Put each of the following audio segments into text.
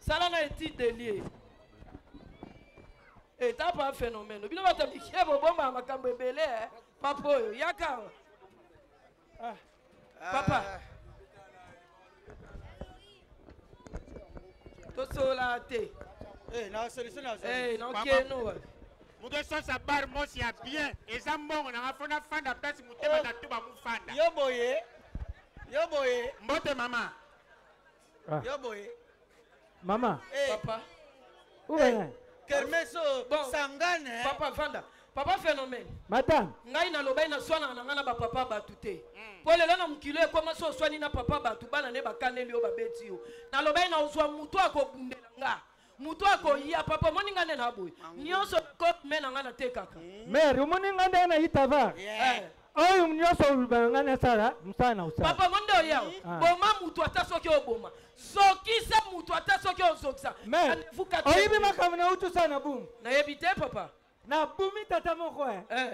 Ça là est étude de lié. Et t'as pas un phénomène. Bino bata mikie bo bomba makambo belé. Papa yo yaka. Papa. To sola te. Eh, na solution na. Eh, non keno. Muge so sa bar mo si bien. Eza mbongo na afona fanda place mutema na tuba mu fanda. Yo boye. Yo boye. Mbote mama. Yo boye. Mama. Papa. Où est? Kermeso sangane. Papa Vanda. Papa phénomène. Madame. Ngai na lobai na swana na ngana ba papa batute. Pour le lana mukilo e koma so swani na papa batu bana ne bakaneli yo babeti yo. Na lobai na uzwa mutu akobundela nga. Mutu akoya papa moninga ne na boy. Nyonso ko mena ngana te kaka. Mère, moninga ne na itava. Oyo nyonso ulbanga na sara, msana usana. Papa mondo yao. Boma mutu atasoki oboma. Sokisa mutu atasoki ozokisa. Mère, oyibi makamna utu sana boum. Na yebite papa. Na bumi tata moko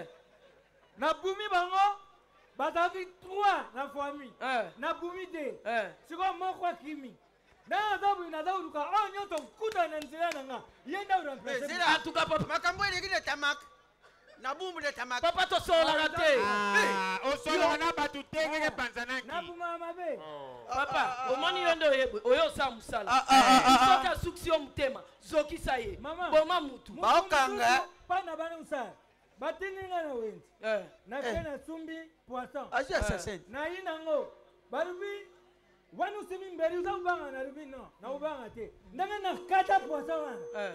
na bumi bango batavi 3 na famille na bumi 2 siko moko kimi na adabu na dawu ka onyo to kuda na nzira nga yenda uramplace zira atuka papa makambo ile gine tamak na bumi de tamak papa to sola rate o sola na batu tengenge panzanaki na buma mabe papa omoni yondo yebwe oyo sa musala soka suksio mutema zokisa ye boma mutu baokanga pana bana usala batininga na wenzi na kena sumbi poisson na inango barubi wanu simi mberi uza ubanga na rubi no na ubanga te ndanga na kata poisson wana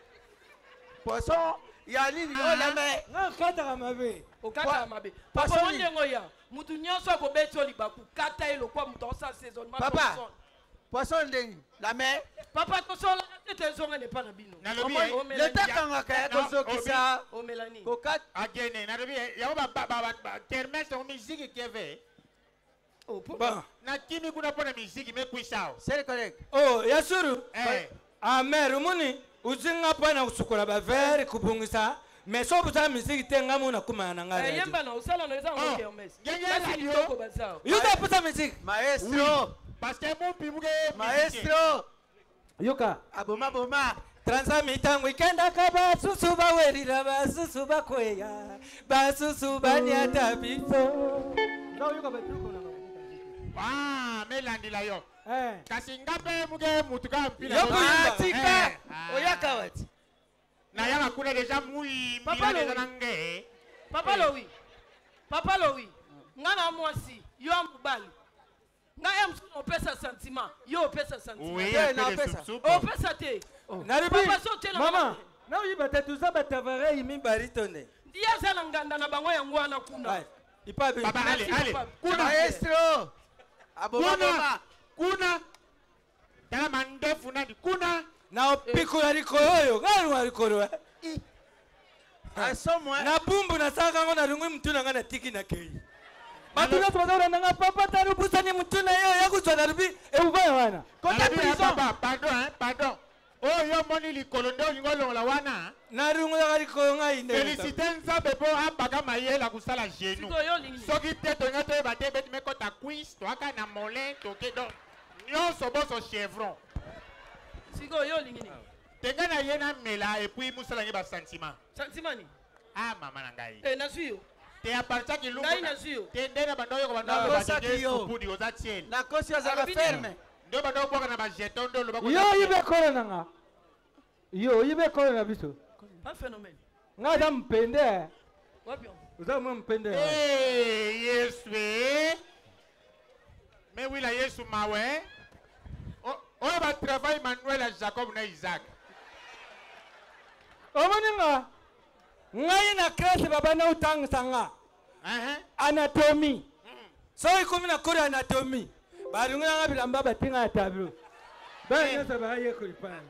poisson ya nini ola me na kata kamabe okata mabe papa ondengo ya mutu nyonso ko beto libaku kata elo kwa mutu osa saisonnement papa poisson ndeni la mer papa to sola te zonga ne pa na bino le takanga ka ko zokisa o melani ko kat agene na rubi ya ba kermesse o musique keve bon na kimi kuna pona musique me kuisao c'est correct oh yasuru mère muni uzinga pana usukula ba verre kubungisa mais so buta musique tenga muna kumana ngara yemba na usala no eza ngo kermesse yuda puta musique maestro parce que mon pimuge maestro yuka aboma boma transamita weekenda kaba susu ba werira ba susu ba kweya ba susu ba nyata biso no yuka betruko na melandi la yo kasi ngape muge mutuka mpila yo tika oyaka wati na yanga kuna deja mui papa deja nange papa Louis ngana mwasi yo ambali nga em so pesa sentiment yo pesa sentiment oui na pesa o pesa te naribi mama na uyiba tatuza batavare yimi baritone dia sana nganda na bango yangu ana kuna ipabe baba ale kuna maestro aboma kuna tala mandefu nani kuna na opikula rikoyo ngani warikoro asomwa na bumbu na saka ngona rungwe mtuna ngana tiki na kei matuna twadora nanga papa taru busani mtuna yo yakuzwa na rubi ubaya wana kota prison pardon oh yo moni likolo ndio ngolo la wana na rungwe gariko ngai ne féliciter nzambe po abaga mayela kusala genou soki te to ngato bate beti mekota quiz to aka na molin to kedo nyonso boso chevron siko yo lingini tenga na yena mela et puis musala ngi ba sentiment ni mama na ngai na suyo te aparta ki lungu ngai na suyo te ndena bandoyo ko bandoyo ba je supudi oza tiel na kosi za ferme ndo bandoyo boka na ba jeton ndo lo ba ko yo yibe kolo nanga yo yibe kolo na biso pas phénomène ngada mpende wapi uza mu mpende yesu mais oui la yesu mawe on va travailler Manuel à Jacob na Isaac omaninga ngai na classe baba na utang sanga anatomy so ikumi na kuri anatomy barunga nga bilamba batinga tableau ba nyasa ba ye kulipana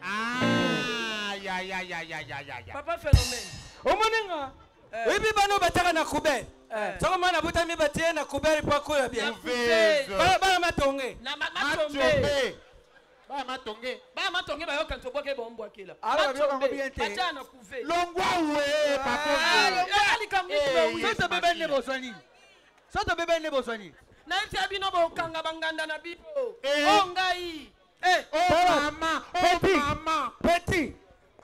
ya papa phénomène omaninga ibi bano bataka na kubel soko mana buta mi batie na kubel pa kula bien ba matonge na matonge ba matonge ba yo kanto boke bombo akela ara bio kango bien te bacha na kuve longwa we papa ali kamni soto bebe ne boswani soto bebe ne boswani na iti abino bo kanga banganda na bipo ongai oh mama petit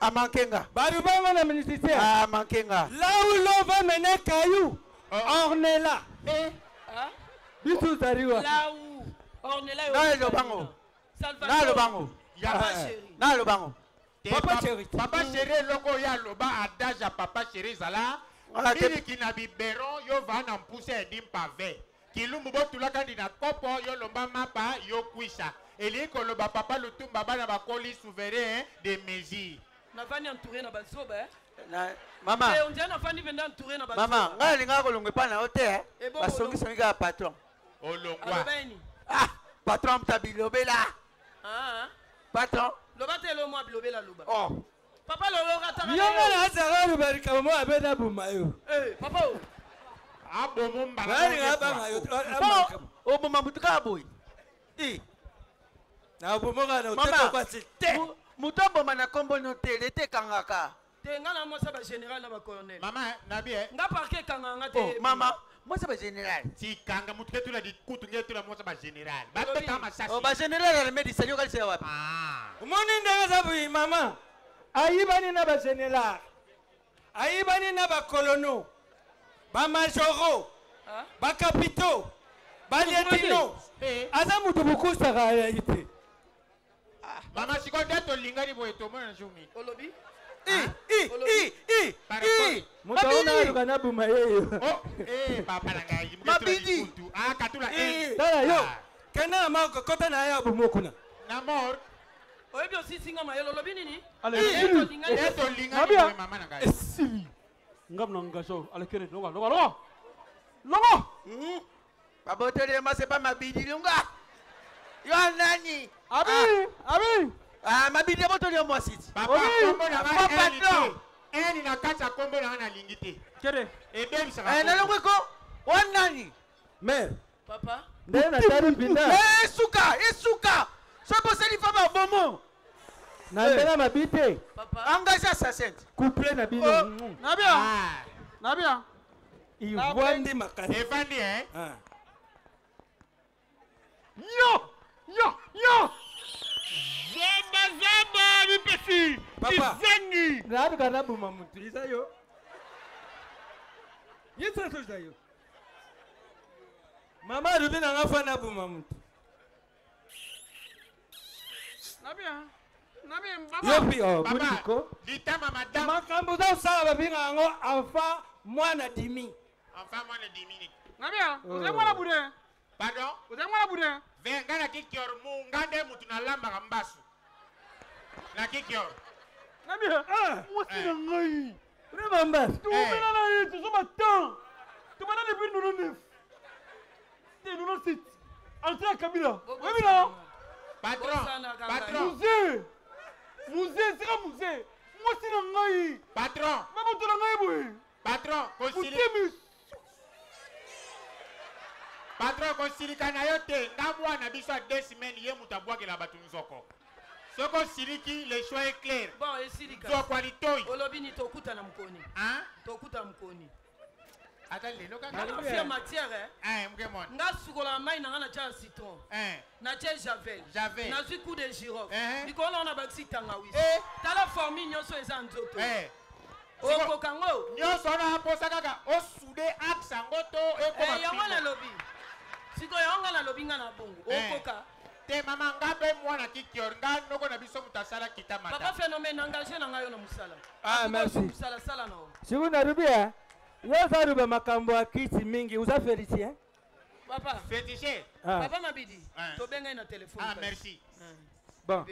À Mankenga. Baruba na ministère. À Mankenga. Là où l'on va mener Caillou. Ornella. Bisous Tariwa. Là où Ornella. Là le bango. Là le bango. Papa chéri. Là le bango. Papa chéri. Papa chéri loko ya loba adage à papa chéri zala. Miri qui na biberon yo va na pousser dim pavé. Kilumbu botula kandi na kopo yo lomba mapa yo kuisha. Eli ko loba papa lutumba bana bakoli souverain de mesures. Na vani entouré na bazoba. Maman. Et on dit na vani venda entouré na bazoba. Maman, nga linga ko longwe pa na hotel. Basongi songa patron. Olongwa. Ah, patron tabilobela. Ah. Patron. Loba te lo mo bilobela loba. Oh. Papa lo rata. Yonga na zara rubarika mo abeda bumayo. Papa. Abo mumba. Bari ngaba ngayo. O boma mutuka boy. Na bomoga na uteko kwa site. Mutombo mana kombo no tele te kangaka. Te ngana mo sa ba général na ba colonel. Mama, na bien. Nga parquet kanganga te. Oh, mama, moi c'est pas général. Si kanga mutuke tula di kutu nge tula mo sa ba général. Ba peta masasi. Oh, ba général na médecin yo kalise wapi? Ah. Umoni ndanga sabu mama. Ayibani na ba général. Ayibani na ba colono. Ba majoro. Ba capitaux. Ba lieutenant. Aza mutu bukusa ga yite. Mama sikonde to lingari boy to mo na jumi. Olobi? Mutaona alugana buma yeyo. Oh, papa na ngai. Mabidi. Ah, katula Dala yo. Kena na mako kota na ya bumokuna. Na mor. Oyebi aussi singa mayelo lobi nini? Eto lingari boy mama na ngai. Esili. Ngam na ngaso alekere Longo. Babotele ma c'est pas Mabidi lunga. Yo nani? Abi. Ah, Mabidi botele mo site. Papa, kombo na ngai patron. Eni na kata kombo na na lingite. Kere. E baby ça Eh, na longo ko. Wan nani? Mère. Papa. Ndé na tari pinda. Esuka. So bo seli fama bomo. Na ndena mabite. Papa. Engagé assassin. Couple na bino. Nabia. Iwandi makasi. Evandi Yo. Zamba bipesi. Papa. Izengi. Na kana buma muntu yo. Yesa so yo. Mama rubina ngafana buma muntu. Nabia baba. Yopi Papa. Ditama madame. Makambo za sala babinga ngo enfant mwana dimi. Enfin moi le 10 minutes. Nabia, uzemwana bude. Pardon? Uzemwana bude. Venga na kikior mu ngande mutu na lamba kambasu. Na kikior. Nabia, mwasi na ngai. Remember. Tumena na yetu so matin. Tumena depuis 99. Te 97. Entrée Kabila. Oui non. Patron. Musée, c'est un musée. Mwasi na ngai. Patron. Mama tu na ngai boy. Patron, konsilika na yo te nga mwana biso a 2 semaines ye mutu abwakela bato nzoko soko siliki le choix est clair. Bon, esilika nzoko alitoi olobi ni tokuta na mkoni tokuta mkoni ata lelo kaka fia matière mkemona nga sukola mai na nga na tia citron na tia javel na zwi coup de girofle likolo na bakisi tangawisi tala formi nyonso eza nzoto okokango nyonso na posa kaka osude axe yango to ekoma yango nalobi sikoyo yango nalobi nga na bongo okoka te mama nga mpe mwana kikior nga noko na biso moto asala kita mata papa phénomène engagé na ngai yo na mosala merci mosala sala na o siku narubi yo zaruba makambo ya kisi mingi uza félicien papa fétiché papa mabidi tobengai na téléphone merci bon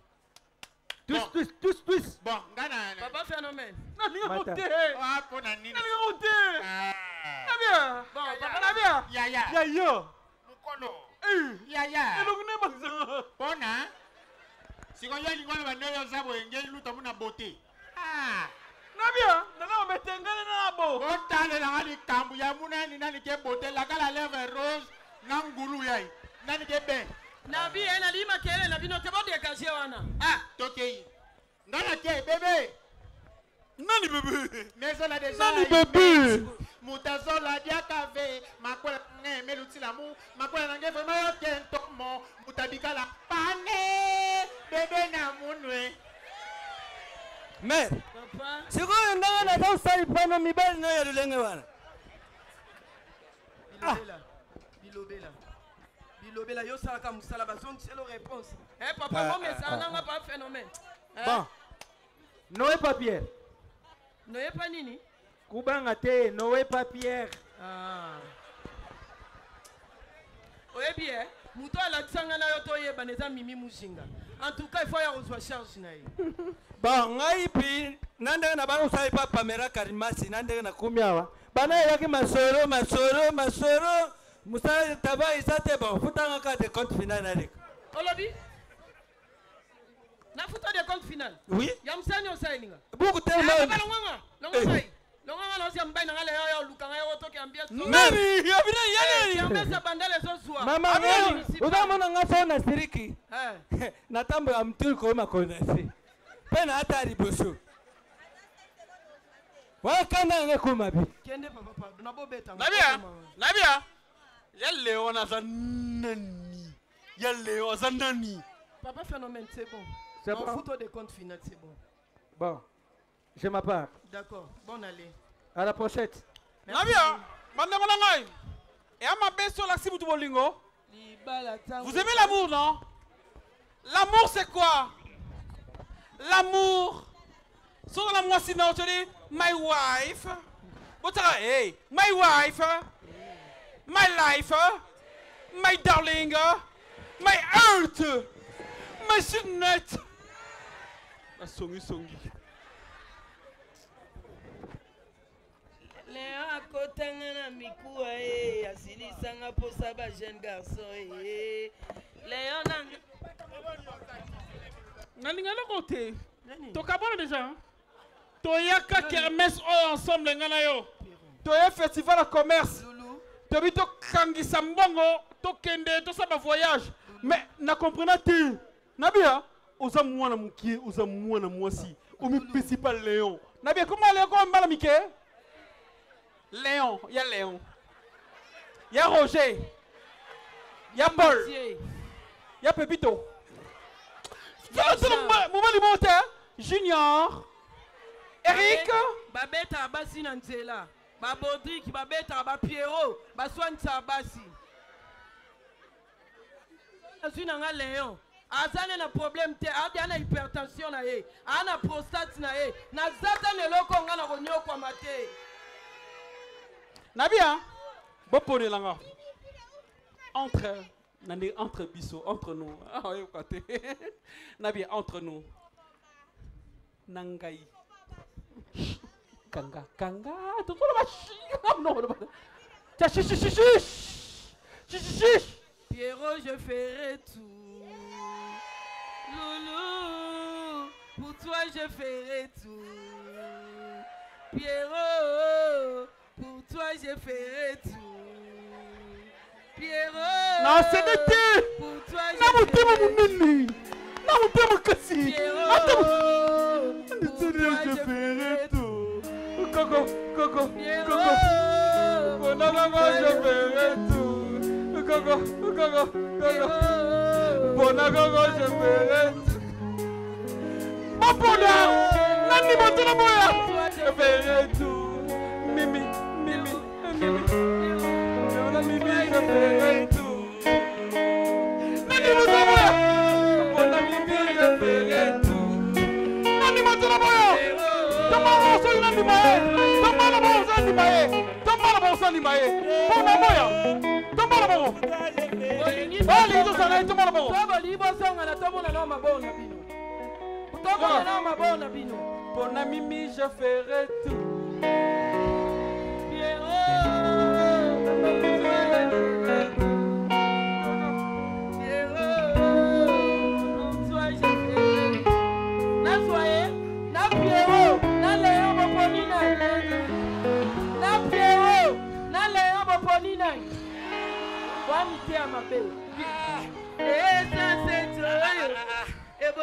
Tous. Bon, ngana. Papa phénomène. Nabia côté. Ah, pour nani. Nabia côté. Nabia. Bon, papa Nabia. Yaya. Mukolo. Yaya. Elongune bazanga. Bona. Siko yo lingwana bandoyo zabo engeli luta muna beauté. Nabia, nana ometengana na bo. Otale na ngali kambu ya muna ni nani ke beauté la kala lèvre rose na ngulu yai. Nani ke ben. Nabi ena lima kele na bino te bo dégager wana. Tokei. Ngana ke bébé. Nani bébé? Mais la déjà. Nani bébé? Mutazola diakave makola ngeme lutila mu makola nange vraiment kento mo mutabika la pane bébé na munwe. Mère. C'est quoi un gars qui a fait un mibel no ya lulenge wana? Bilobela yo sala ka musala bazong c'est la réponse. Eh papa moi mais ça n'a pas phénomène. Bon. Noé papier. Noé pas nini? Kubanga te Noé papier. Ah. Oye bien, muto ala tsanga na yo to yeba neza mimi mushinga. En tout cas, il faut y avoir charge na ye. Bon, ngai pi nande na bango sai pa Pamela Karimasi nande na kumiawa. Bana yaki masoro musa taba isate bon futanga ka de compte final na lek. Olobi? Na futa de compte final? Oui. Yamsani osaininga. Buku te ma. Longa na sia mbaina ngale yo lukanga yo to ki ambiance. Mami, ya bina yale. Yamesa bandale zo soir. Mama, udamona ngaso na siriki. Na tambo ya mtul ko makona si. Pena atari boso. Wa kana nge kumabi. Kende papa, tunabobeta. Nabia. Yale ona zanani. Yale ona zanani. Papa phénomène, c'est bon. C'est bon. Photo de compte final, c'est bon. Bon. Je m'appart. D'accord. Bon allez. À la prochaine. Nabia, mandez mon angai. Et à ma bête sur la cible du bolingo. Vous aimez l'amour, non? L'amour, c'est quoi? L'amour. Sur la moi, sinon, tu dis, my wife. Hey, my wife. My life. My darling. My earth. My sunnet. La songi. Léon akotanga na mikuwa asilisanga posa ba jeune garçon Léon nanga nalingana côté tokabona déjà toyaka kermesse oyo ensemble ngana yo toya festival à commerce tobi tokangisa mbongo tokende tosaba voyage mais na comprendre te nabia oza mwana mukie oza mwana mwasi omi principal Léon nabia comment Léon ko mbala mike Léon, il y a Léon. Il y a Roger. Il y a Paul. Il y a Pepito. Junior. Eric. Babeta abasi na nzela. Babodrik, babeta ba Pierrot, baswanisa abasi. Azwi nanga Léon. Azane na problème te, ana hypertension na ye, ana prostate na ye. Na zata neloko nga na konyo kwa mate. Nabia, bon pour les langues. Entre biso, entre nous. Ah oui, côté. Nabia, entre nous. Nangai. Kanga. Tout le monde. Non. Chichi. Pierrot, je ferai tout. Loulou, pour toi je ferai tout. Pierrot. Pour toi, je ferai tout. Pierrot. Non, c'est l'été. Pour toi, je ferai tout. Pierrot. Pour toi, je ferai tout. Coco. Pierrot. Je ferai tout. Coco. Je ferai tout. Mon bonheur. Nani montana moya. Je ferai tout. Mimi, je ferai tout. Nani montana moya. Mimi, je ferai tout. Nani montana moya. Tomara boso nani mae. Tomara boso nani mae. Pona moya. Tomara boso. Ali to sana tomara boso. Baba libo songa na tomona na mabona bino. Tomona na mabona bino. Pona Mimi, je ferai tout.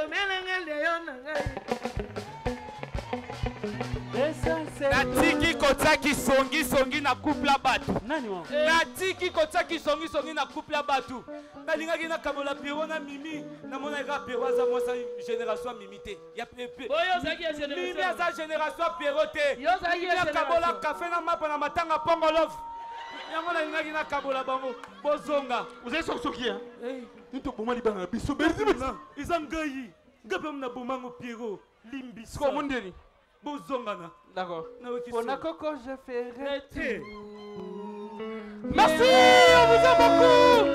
Natiki kotiaki songi na couple ya bato. Natiki kotiaki songi na couple ya bato. Nalingaki na kabola Pierrot na Mimi. Na mona ka Pierrot za moi sa génération Mimi te. Ya pepe. Mimi za génération Pierrot te. Ya kabola café na mapa na matanga pongolov. Yango nalingaki na kabola bango. Bozonga. Vous avez sorti hein? Ils ont gagné. Gabam na bomango Pierrot. Limbi. Comment on dit? Bozongana. D'accord. Pour la coco, je ferai tout. Merci, on vous aime beaucoup.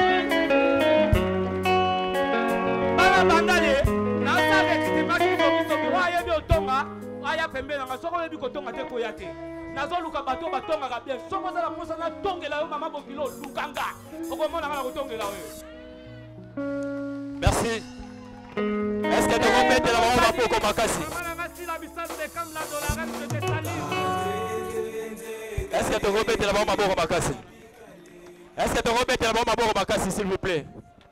Bala bandale, na sabe que te maki so wa yebi otonga, aya pembe na soko yebi kotonga te koyate. Nazo luka bato batonga ka bien. Soko za la posa na tongela yo mama bokilo lukanga. Okomona na kotongela yo. Merci. Est-ce que tu vas mettre la main pour Komakasi? Est-ce que tu vas mettre la main pour Komakasi? Est-ce que tu vas mettre la main pour Komakasi, s'il vous plaît?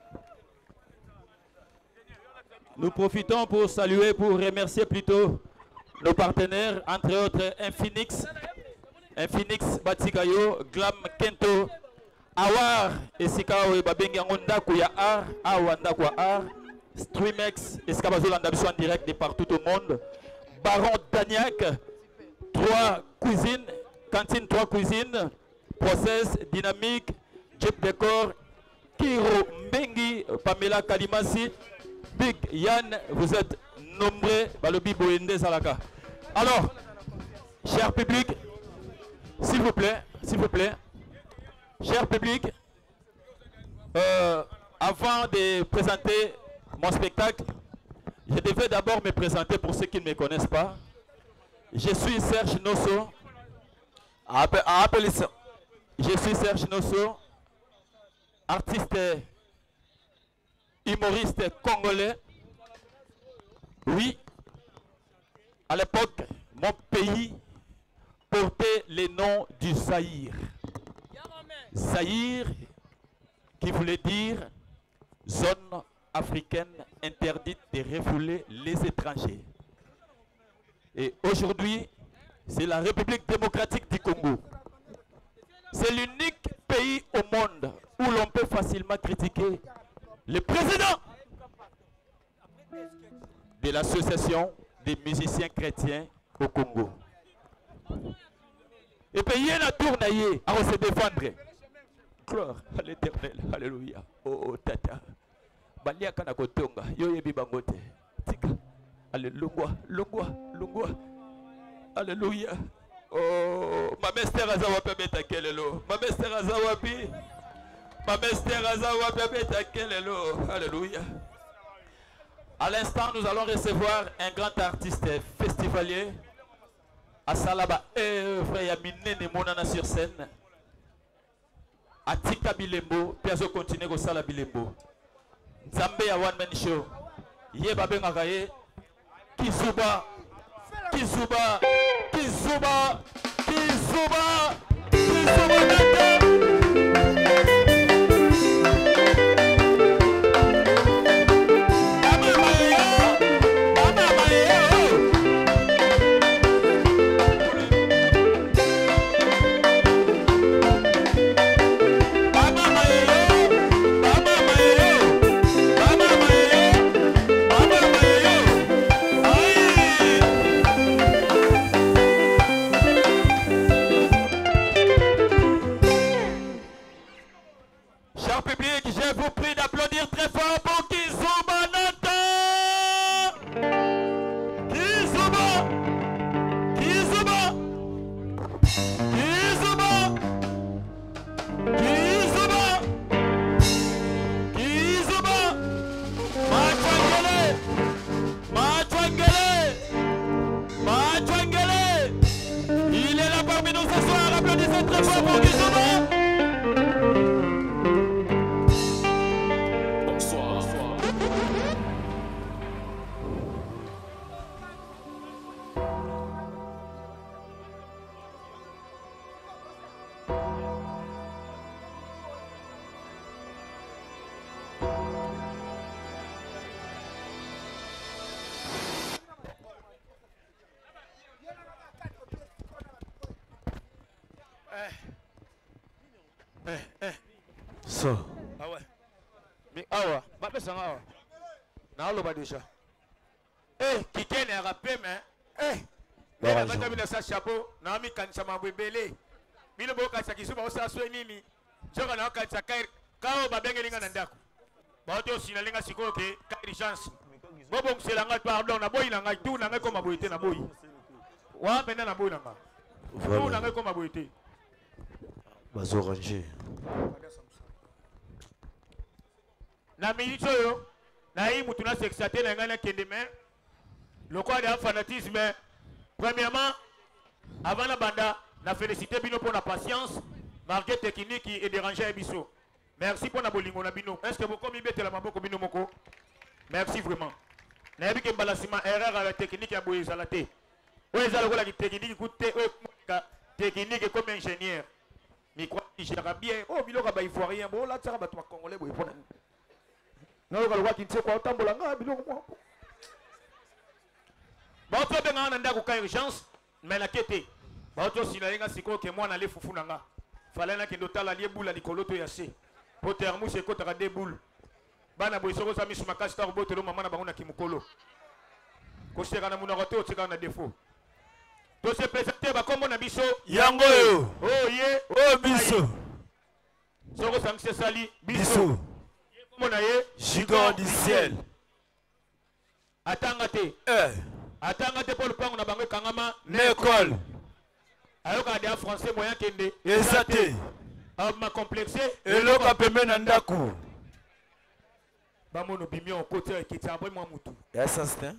Nous profitons pour saluer, pour remercier plutôt nos partenaires, entre autres Infinix Batikayo, Glam Kento, Awar et Sikao et Babengi Angondaku ya Ar, Awandaku Ar. Streamex, Escabazolanda en direct de partout au monde. Baron Dagnac, 3 cuisines, cantine 3 cuisines, process dynamique, Jeep Décor, Kiro Mbengi, Pamela Kalimasi, Big Yann, vous êtes nombreux, Balobi Boende Salaka. Alors, cher public, s'il vous plaît, cher public, avant de présenter mon spectacle, je devais d'abord me présenter pour ceux qui ne me connaissent pas. Je suis Serge Nosso. Je suis Serge Nosso, artiste, humoriste congolais. Oui, à l'époque, mon pays portait le nom du Zaïre. Zaïre, qui voulait dire zone africaine interdite de refouler les étrangers. Et aujourd'hui, c'est la République démocratique du Congo. C'est l'unique pays au monde où l'on peut facilement critiquer le président de l'association des musiciens chrétiens au Congo. Et puis il y a une tournaille à se défendre. Gloire à l'Éternel. Alléluia. Oh tata. Baliaka na kotonga yo yebi bangote tika alléluia lungwa alléluia. Oh ma mester azawapi beta kelelo ma mester azawapi beta kelelo alléluia. À l'instant nous allons recevoir un grand artiste festivalier à Salaba œuvre ya minene monana sur scène atika bilembo piazo continuer ko sala bilembo. Nzambe ya one man show. Ye babengaka ye Kizuba. So. Ah ouais. Mais awa, pas besoin awa. Na lo ba déjà. Qui kene rapé mais mais la bata mina sa chapeau, na mi kanisa mabwebele. Bino boka sa kisuba osa so nini. Joka na kanisa kair, kao ba bengeli nga ndako. Ba to sinalenga siko ke kair chance. Bobo mselanga pardon na boyi na nga tu na nga ko maboyete na boyi. Wa penda na boyi na nga. Tu na nga ko maboyete. Bazo ranger. Na minute oyo na yi mutu na sexate na ngana kende mais le quoi de fanatisme premièrement avant la banda na féliciter bino pour la patience malgré technique et déranger biso merci pour na bolingo na bino est-ce que vous comme ibete la maboko bino moko merci vraiment na yebi ke balasima erreur à la technique ya boye zalate oyo ezala ko la technique coûte technique comme ingénieur mais quoi gère bien oh biloko ba ivoirien bon là tsaka bato congolais boye pona non ko lwa kinse ko tambola nga biloko mo ba to benga na ndako ka urgence mais la kete ba to sinalenga siko ke mwana le fufu nanga fallait na kendo tala lie bula likolo to yase po termus e kotaka de boule bana boy soko sa misu makasi ta robotelo mama na bango na kimukolo ko seka na munoko to tseka na défaut to se présenter ba kombo na biso Yango yo. oh ye Oh biso. Soko sangse sali biso. Kombo na ye Gigant du ciel. atangate atangate pour le pango na bango kangama L'école. ayoka de français moyen kende Ezate. ma complexé Eloka pembe na ndaku. bamono bimio côté ekitambwe mwa mutu Ya sastin.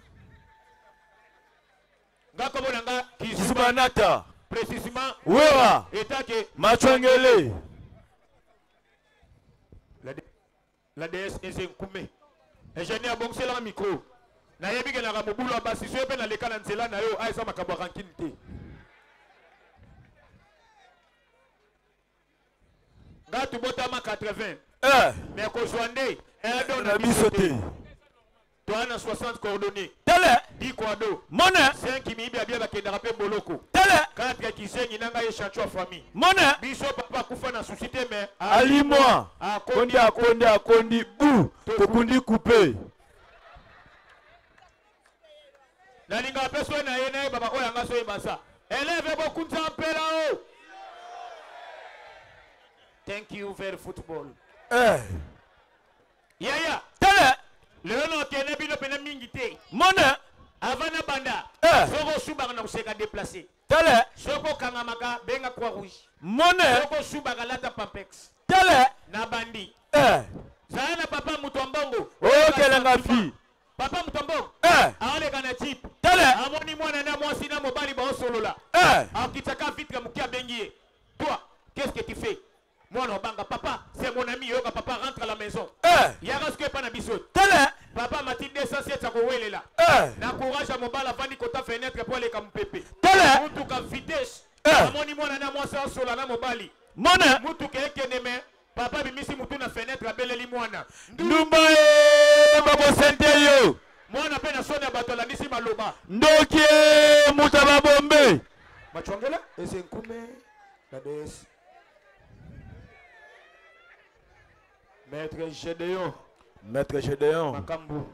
ngako bona nga Kisubanata. précisément Wewa. etake Machwangele. la DS Nkume ingénieur bongse la micro na yebi ke na mobulu abasi so pe na lekana nzela na yo aisa makabo rankine te ngatu botama 80 mais ko joindé un na bisoté. toi na 60 coordonnées Tele. 10 kwado Mona. 5 mi bia ba kendara pe boloko Tele. 4 kizengi nanga ye chancho famille Mona. biso papa kufa na société mais Ali moi. Akondi bu. Tokundi coupé. nalinga peso na ye na baba oyo anga so ebasa élève beaucoup de pela o thank you very football yaya Tele. le no kene bino pena mingi te Mona. avant na banda soko subaka na kuseka déplacer Tele. soko kangamaka benga croix rouge Mona. soko subaka lata pampex Tele. na bandi zala na papa mutombongo Okelenga fi. papa mutombongo aoleka na chip Tele. amoni mwana na mwasi na mobali baosolola akitaka vitre mukia bengi ye toi qu'est-ce que tu fais mwana obanga papa c'est mon ami yoka papa rentre à la maison yaka ce que pas na biso Tele. papa mati 207 akowelela na courage à mobile avandi kota fenêtre pour aleka mpepe Tele. mutuka vitesse amoni mwana na mwasi asola na mobali Mona. mutuka ekende me papa bimisi mutu na fenêtre abeleli mwana Ndumba e babo sente yo. mwana pe na soni ya bato alandisi maloba Ndoki mutaba bombe. machwangela ese nkume na DS maître Gédéon Maître Gédéon. makambu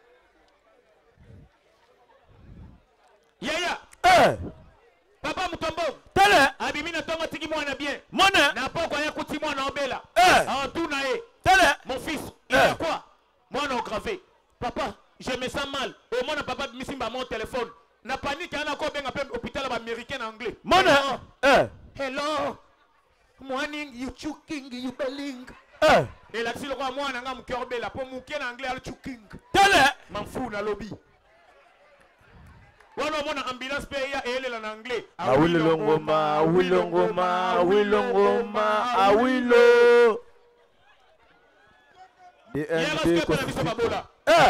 yaya papa mutombo Tele. abimi na tongo tiki mwana bien Mona. na poko ya kuti mwana obela antuna ye Tele. mon fils il y a quoi mwana gravé papa je me sens mal au moins papa misimba mon téléphone na panique ana ko benga pe hôpital américain anglais Mona. hello morning you chuking you belling et la silo kwa mwana nga mkiobela po mukie na anglais al chuking Tele. mamfu na lobby wana mona ambulance pe ya elela na anglais Awilo ngoma, awilo ngoma, awilo ngoma, awilo. DND Kofi.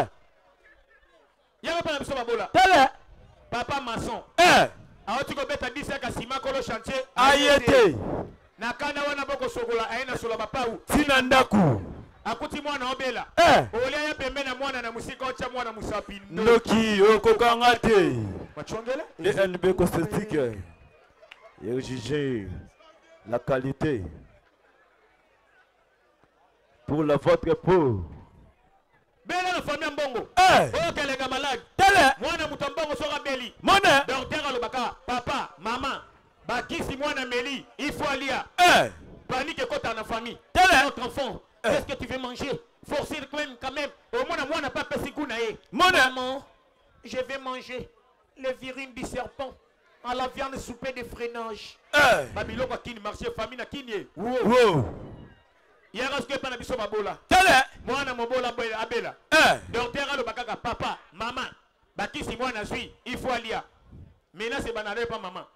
Y'a pas la babola. Tele. Papa maçon. Aoti ko beta 10 ka sima ko lo chantier. Ayete. Na kana wana boko sokola aina sola bapau. Tina ndaku. Akuti mwana obela. Olia ya pembe na mwana na musika ocha mwana musapi. Ndoki okokanga te. Machongela? DNB cosmétique. Il exige la qualité. pour la votre peau. Belle la famille Mbongo. Oh, quel est malade. Moi, na Mutambongo sera Beli. Mona. Docteur Alobaka, papa, maman. Bakisi moi na Meli, il faut aller. Panique quand t'as la famille. Notre enfant, qu'est-ce que tu veux manger? Forcer quand même. Au moins, moi, n'a pas passé goût naé. Maman, je vais manger les virines du serpent à la viande soupée de freinage. Babylone a qui marché famille na qui wow. Hier, est-ce que pas na biso babola? Moi, na mobola abela. Docteur Alobaka, papa, maman. Bakisi moi na suis, il faut aller. Mais là, c'est banal, pas maman.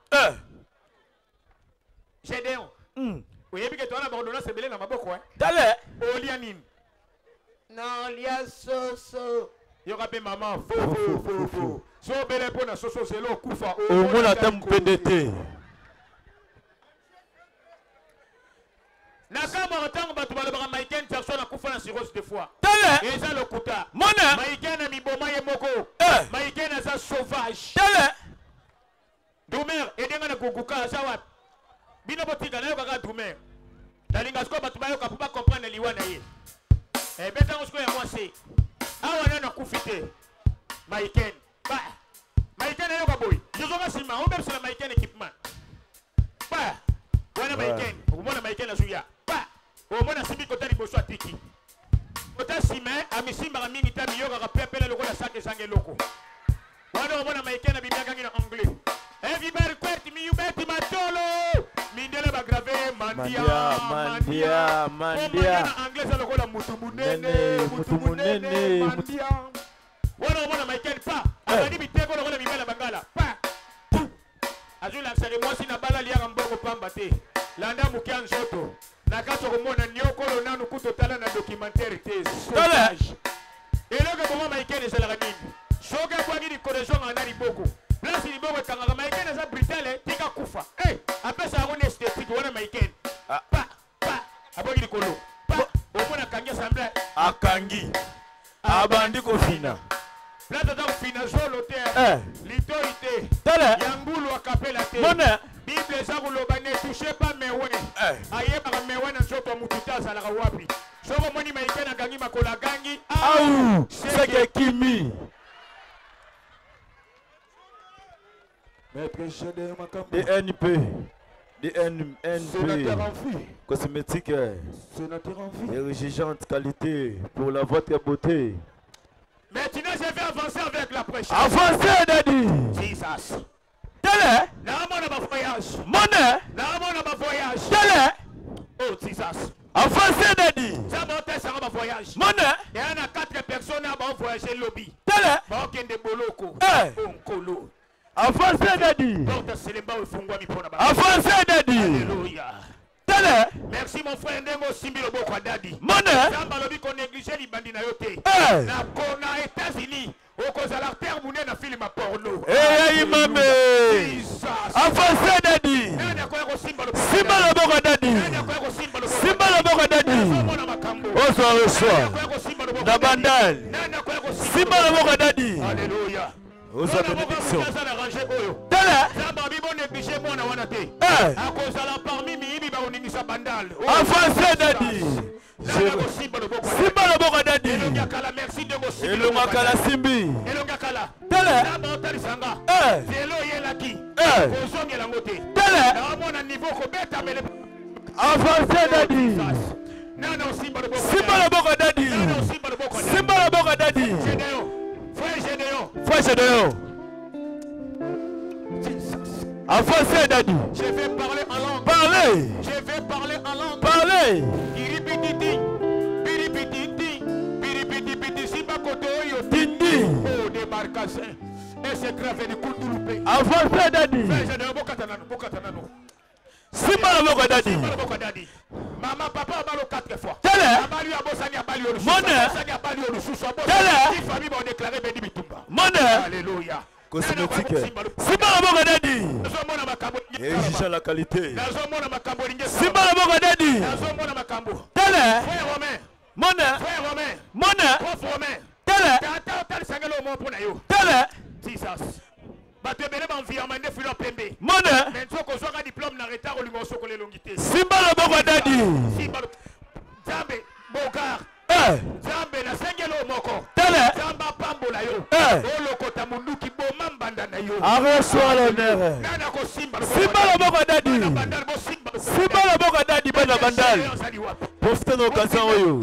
J'ai des on. Oui, et puis que toi, la bordonnance, c'est belé dans ma bouche, ouais. D'aller. Olianine. Non, lia soso. Il y aura bien maman. Fou. So belé pour la soso, c'est l'eau, koufa. Au moins, la thème PDT. Nakama retang batu balabara Maïken personne a koufa na cirrhose de foie. D'aller. Et ça le kouta. Mona. Maïken a mi boma et moko. Maïken a ça sauvage. D'aller. Doumer, et denga na kukuka, ça va. Bino botika na yo kaka Doumer. Dalinga sko batu bayo ka poupa comprendre liwana ye. Eh beta ngo ya moi c'est. Awa na na kufite. Maïken. Ba. Maïken yo ka boy. Je zo sima, on même sur la Maïken équipement. Ba. Wana Maïken, au moins Maïken na zuya. Ba. Au moins na sibi kota liboso atiki. Kota sima amisimba mingi ta miyo ka pepela lokola sake sange loko. Wana au moins Maïken na bibia kangi na anglais. Everybody quit me, you bet my tolo. Mindele ba grave mandia. Anglais ça le kola mutu munene mandia. Wana Maïken pa. Abadi biteko le kola bibela bangala. Pa. Azula sare moi si na bala liya mbongo pamba te. Landa mukia nzoto. Nakato komona nyokolo nanu kutotala na documentaire te. Sauvage. Et là que bon Maïken c'est la gamine. Soga kwa ngini correction anali boko. Place ni boko kanga Maïken za britale tika kufa. Après ça on esthétique wana Maïken. Pa abogi likolo. Pa omona kangi assemblée akangi. Abandi ko fina. Plata dans fina zolo te. Litorité. Yangulu akapela te. Mona. Bible za kuloba ne touchez pas mewe. Ayeba ka mewe na nzoto mututa za la wapi. Soko moni Maïken akangi makola gangi. C'est que Kimi. DNP, cosmétique, exigeante qualité pour la votre beauté. Maintenant, je vais avancer avec la prêche. Avancez, Daddy. Jesus. Télé. N'a voyage. Monnaie. N'a voyage. Télé. Oh, Jesus. Avancez, Daddy. Ça va voyage. Monnaie. Il y en a 4 personnes qui vont voyager lobby. Télé. Bakende boloko. Onkolo. Avancez, Daddy. Avancez, Daddy. Alléluia. Télé. Merci mon frère Ndengo Simbi le Boko Daddy. Monnaie. Samba lobi ko négliger li bandi na yote. Na États-Unis, au cause à l'artère mouné na film à porno. Imame. Avancez, Daddy. Simba le Boko Daddy. Simba le Boko Daddy. Au soir. Nabandal. Simba le Boko Daddy. Alléluia. Aux bénédictions. Avancez, Daddy. Simba le Boko Daddy. Et le Makala Simbi. Télé. Avancez, Daddy. Simba le Boko Daddy. Simba le Boko Daddy. Frère Gédéon. Avancez, Daddy. Je vais parler en langue. Parlez. Je vais parler en langue. Parlez. Tindi. Oh, débarcation. Et c'est grave du coup de loupé. Avancez, Daddy. Simba le Boko Daddy. Maman, papa a balé 4 fois. Télé. Monnaie. Alléluia. Cosmétique. Simba le Boko Daddy. Exigeant la qualité. Simba le Boko Daddy. Télé. Monnaie. Monnaie. Télé. Télé. Monnaie. Simba le Boko Daddy. reçoit l'honneur. Simba le boko dadi. Simba le boko dadi bana bandal. Profitez de l'occasion oyo.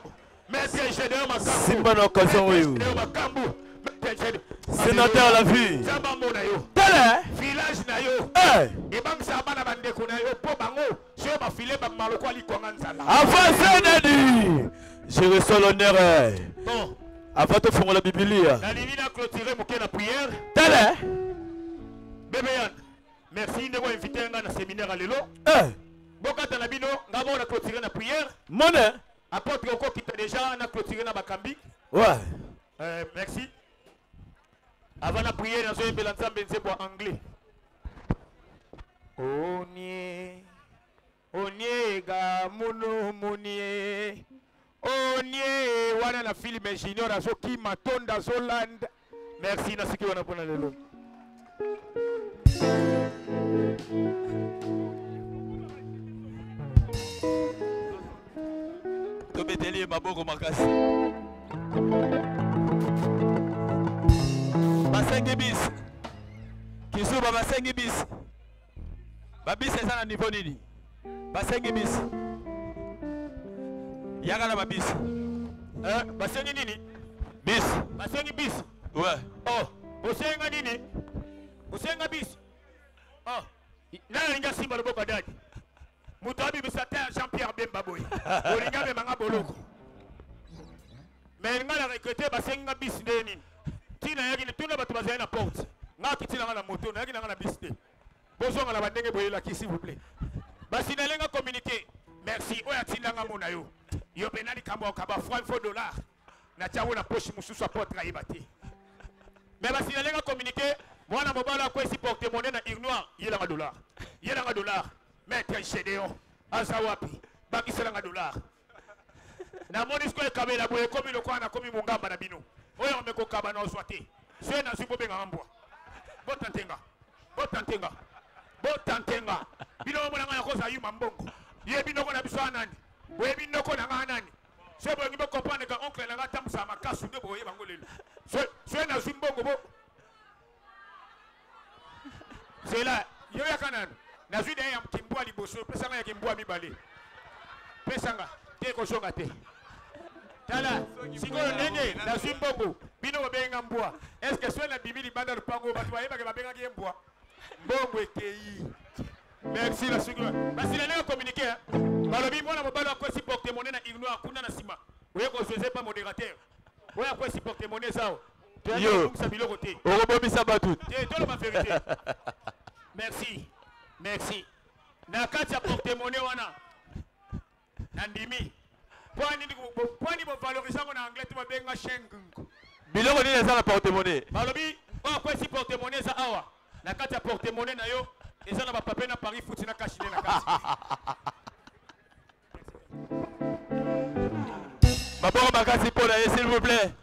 Simba l'occasion oyo. Sénateur à la vie. Télé. Village na yo. Et bang sa bana bande ko na yo po bango. Je ba filer ba maloko ali ko nganzala. Avancez dadi. Je reçois l'honneur. Bon. Avant de faire la Bible. La divine a clôturé mon la prière. Télé. Bébé Yann. Merci de m'avoir invité à un séminaire à l'élo. Boka Tanabino, nous avons clôturé la prière. Monnaie. Apôtre Oko qui t'a déjà clôturé la Bakambi. Ouais. Merci. Avant la prière, nous avons fait pour anglais. Onye gamuno munie. Onye wana na film junior azo ki matonda Zoland. Merci na siki wana pona lelo. Tobeteli maboko makasi. Basengi bis. Kisuba basengi bis. Babis eza na niveau nini? Basengi bis. Yaga na babis. Basengi nini? Bis. Basengi bis. Ouais. Oh, osenga nini? Osenga bis. Oh, nana linga simba loboko dadi. Mutabi bisata Jean-Pierre Bemba boy. Olinga be manga boloko. Mais ngala recruter basenga bis nini? Tina yaki ni tuna batu bazana na porte. Ngaki tina ngala moto, yaki ngala bis de. Bozonga la bandenge boye la s'il vous plaît. Basi na lenga communiquer. Merci. Oya tina nga mona yo. Yo benali kamba kaba franc $4. Na tiawo na poche mususu apôtre ayibati. Mais basi na lenga communiquer. Mwana mobala ko esi porte monnaie na ignoire, yela nga $. Yela nga $. Maître Gédéon. Asa wapi? Baki sela nga $. Na monisco e kabela boye komi lokwa na komi mungamba na bino. Oya meko kaba na ozwate. Swe na zubo benga mbwa. Botantenga. Botantenga. Botantenga. Bino mwana nga yakoza yuma mbongo. Ye bino ko na biso anani. Boye bino ko na nga anani. Swe bo ngibo comprendre ka oncle na nga tamsa makasu de boye bango lelo. Swe na zumbongo bo. C'est là, yo ya kanan. Na zui de ya mkimbwa liboso, pesa nga ya kimbwa mibale. Pesa nga, te ko songa te. Tala, sikolo ndenge na zui mbongo, bino babenga mbwa. Est-ce que soit na bimili banda lupango batu bayeba ke babenga ki mbwa? Mbongo ekei. Merci la sikolo. Basi na leo communiquer. Balobi mwana mobalo ko si porte monnaie na ignoire kuna na sima. Oye ko José pas modérateur. Oye ko si porte monnaie sao. Yo. Orobomisa batu. Te tolo ma vérité. Merci. Merci. Na kati ya porte-monnaie wana. Nandimi. Pwani bo valoriser en anglais tu babenga shengung. Biloko nini eza na porte-monnaie? Balobi, kwa si porte-monnaie za awa. Na kati ya porte-monnaie na yo, eza na ba papier na Paris foot na cash na kati. Maboko makasi pona ye s'il vous plaît.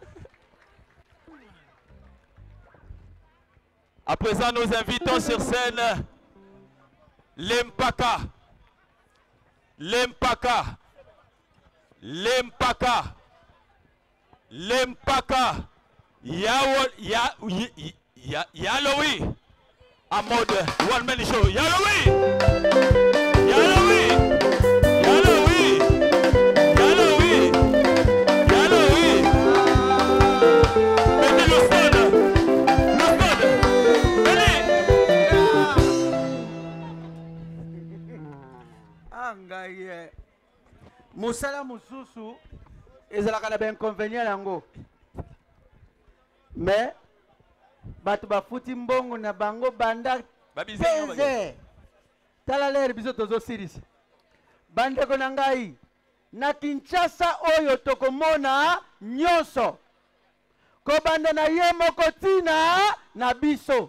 À présent, nous invitons sur scène l'Empaka. L'Empaka. L'Empaka. L'Empaka. Yaloui. En mode one man show. Yaloui. Yaloui. Yaloui. Yaloui. Yaloui. Mettez le stade. Angaye musala mususu ezalaka na inconvénient yango mais bato bafuti mbongo na bango banda teze tala lere biso tozosirisa bandeko na ngai na Kinshasa oyo tokomona nyonso kobanda na ye moko tina na biso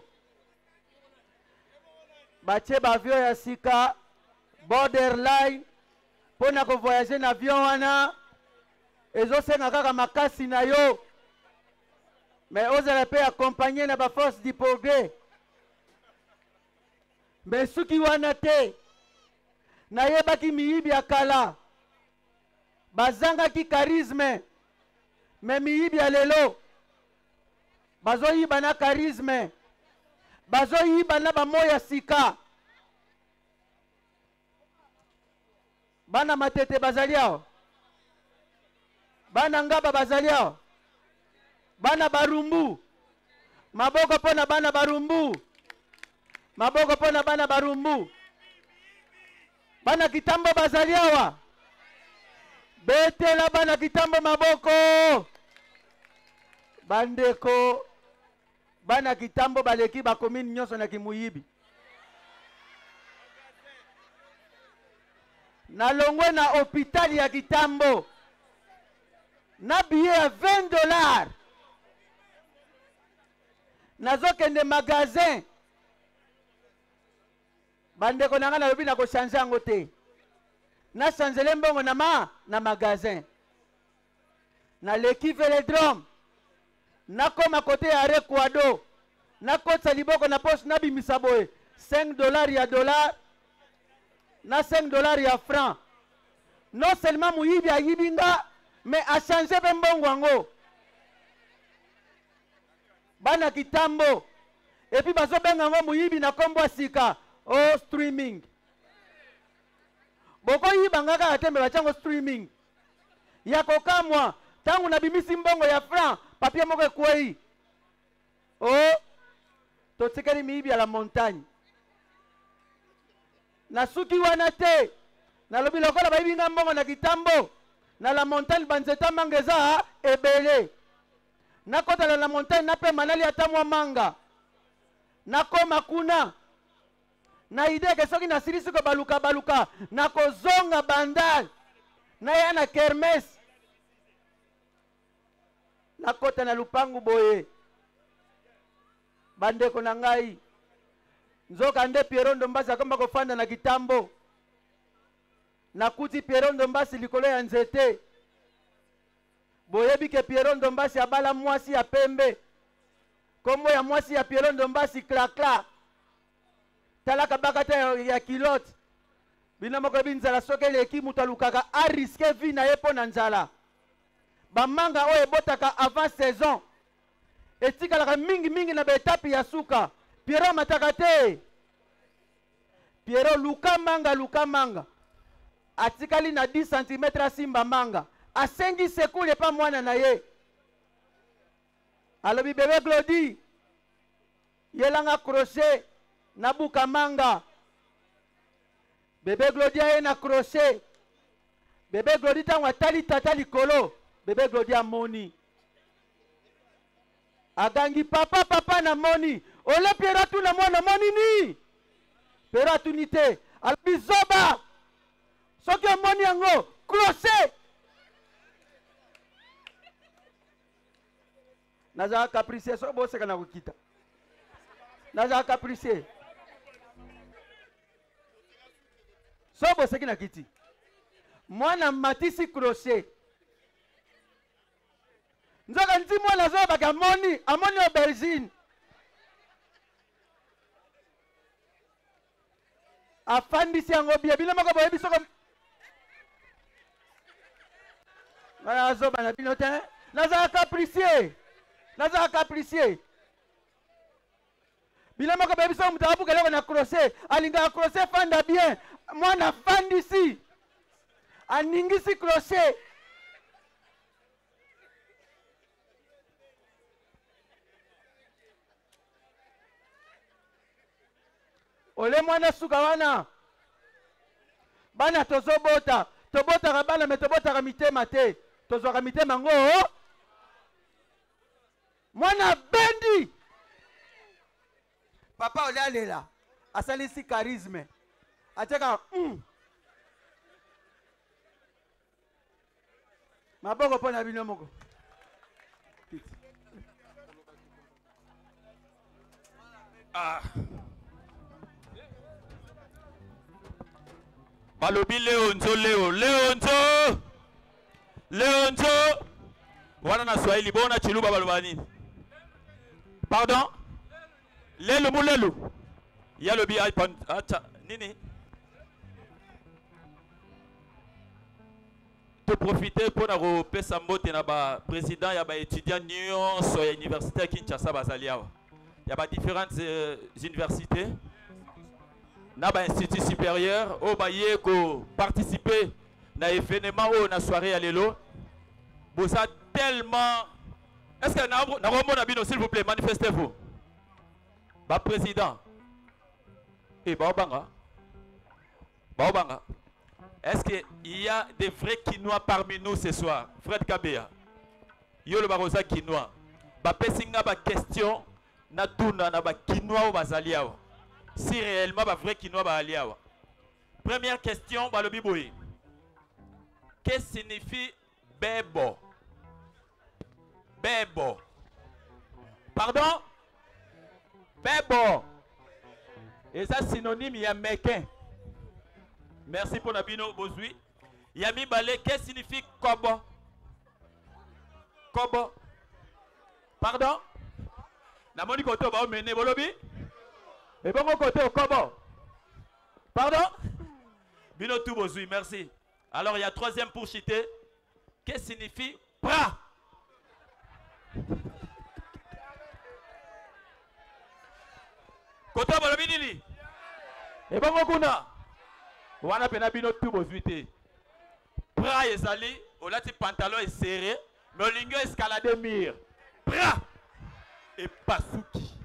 batie bavio ya sika borderline pona ko voyager na avion wana ezosenga kaka makasi na yo mais ozala pe accompagner na ba force du progrès mais suki wana te na yebaki miyibi ya kala bazangaki charisme mais miyibi ya lelo bazoyiba na charisme bazoyiba na bamoya sika. Bana Matete bazali awa. Bana Ngaba bazali awa. Bana Barumbu. Maboko pona bana Barumbu. Maboko pona bana Barumbu. Bana Kitambo bazali awa. Betela bana Kitambo maboko. Bandeko. Bana Kitambo baleki bakomini nyonso na Kimuyibi. Na longwe na hôpital ya Kitambo. Na billet ya $20. Nazokende magasin. Bandeko nanga na lobi na ko changer yango te. Na changer mbongo na magasin. Na leki Velodrome. Na koma kote ya Rekwado. Na kotsa liboko na poche na bimisa boye. $5 ya dollar. Na $5 ya franc. Non seulement muyibi a yibinga, mais a changé mbongo yango. Bana Kitambo. Et puis bazo benga ngo muyibi na kombo sika. Oh, streaming. Boko yibanga ka atembe bachango streaming. Yako kamwa tangu na bimisi mbongo ya franc, papier moko kwei. Oh, totikeli miyibi ya la montagne. Na suki wana te. Na lobi lokola bayibinga mbongo na Kitambo. Na la montagne banzeta mangeza ebele. Na kota la montagne na pe manali atamwa manga. Na koma kuna. Na ide ke soki na sirisi ko baluka. Na kozonga bandal. Na yana kermes. Na kota na lupangu boye. Bandeko na ngai. Nzoka nde Pierrot Ndombasi akomba kofanda na Kitambo. Nakuti Pierrot Ndombasi likolo ya nzete. Boyebi ke Pierrot Ndombasi abala mwasi ya pembe. Kombo ya mwasi ya Pierrot Ndombasi kla. Talaka bakata ya kilote. Bina moko binzala soke leki mutalukaka a risque vie na yepo na nzala. Bamanga oyo ebotaka avant saison. Etikalaka mingi na betapi ya suka. Pierrot mataka te. Pierrot luka manga. Atikali na 10 cm simba manga. Asengi sekule pa mwana na ye. Alobi bébé Glody. Yelanga crochet na buka manga. Bébé Glody aye na crochet. Bébé Glody tangwa tali tata likolo. Bébé Glody amoni. Agangi papa na moni. Ole Pierrot tu na mwana moni ni. Pierrot tu nite. Alobi zoba. Soki moni yango crochet. Naza capricier so bo seka na kukita. Naza capricier. So bo seki na kiti. Mwana matisi crochet. Nzoka nti mwana zo baka moni, amoni aubergine. Afandisi yango bia bino moko boyebi soko. Wala zo bana bino te. Naza capricier. Bila moko boyebi soko mutabu keleko na crochet. Alinga crochet fanda bien. Mwana fandisi. Aningisi crochet. Ole mwana suka wana. Bana tozobota. Tobota bana me tobota mitema te. Tozwaka mitema ngo. Mwana bendi. Papa ole alela. Asalisi charisme. Ateka Maboko pona bino moko. Balobi Leonzo wana na Swahili bona chiluba balobani. Pardon? Lelu. Yalobi iPhone acha nini? To profiter pour na repesa mbote na ba président ya ba étudiant nyonso ya université ya Kinshasa bazali awa. Il y a différentes universités, na ba institut supérieur, au baye ko participer na événement ou na soirée à l'élo. Vous êtes tellement. Est-ce que na s'il vous plaît, manifestez-vous. Ba président. Et Baobanga. Baobanga. Est-ce qu'il y a des vrais Kinois parmi nous ce soir? Fred Kabea. Yo le barosa Kinois. Ba pesinga ba question na tuna na ba Kinois ou bazaliawa. Si réellement ba vrai Kinois ba aliawa. Première question ba le biboui. Qu'est-ce que signifie bebo? Bebo. Pardon? Bebo. Et ça synonyme il y a mequin. Merci pour Nabino Bozui. Yami Balé, qu'est-ce que signifie kobo? Kobo. Pardon? Namoni koto ba omene bolobi? Et bon côté au kobo. Pardon? Bino tout Bozui, merci. Alors il y a troisième pour chiter. Qu'est-ce que signifie pra? Koto bolobi nini? Et bon kuna. Wana pena bino tout bozuité. Bras ezali, olati pantalon est serré, mais olingo escalader mur. Bras et pasuki.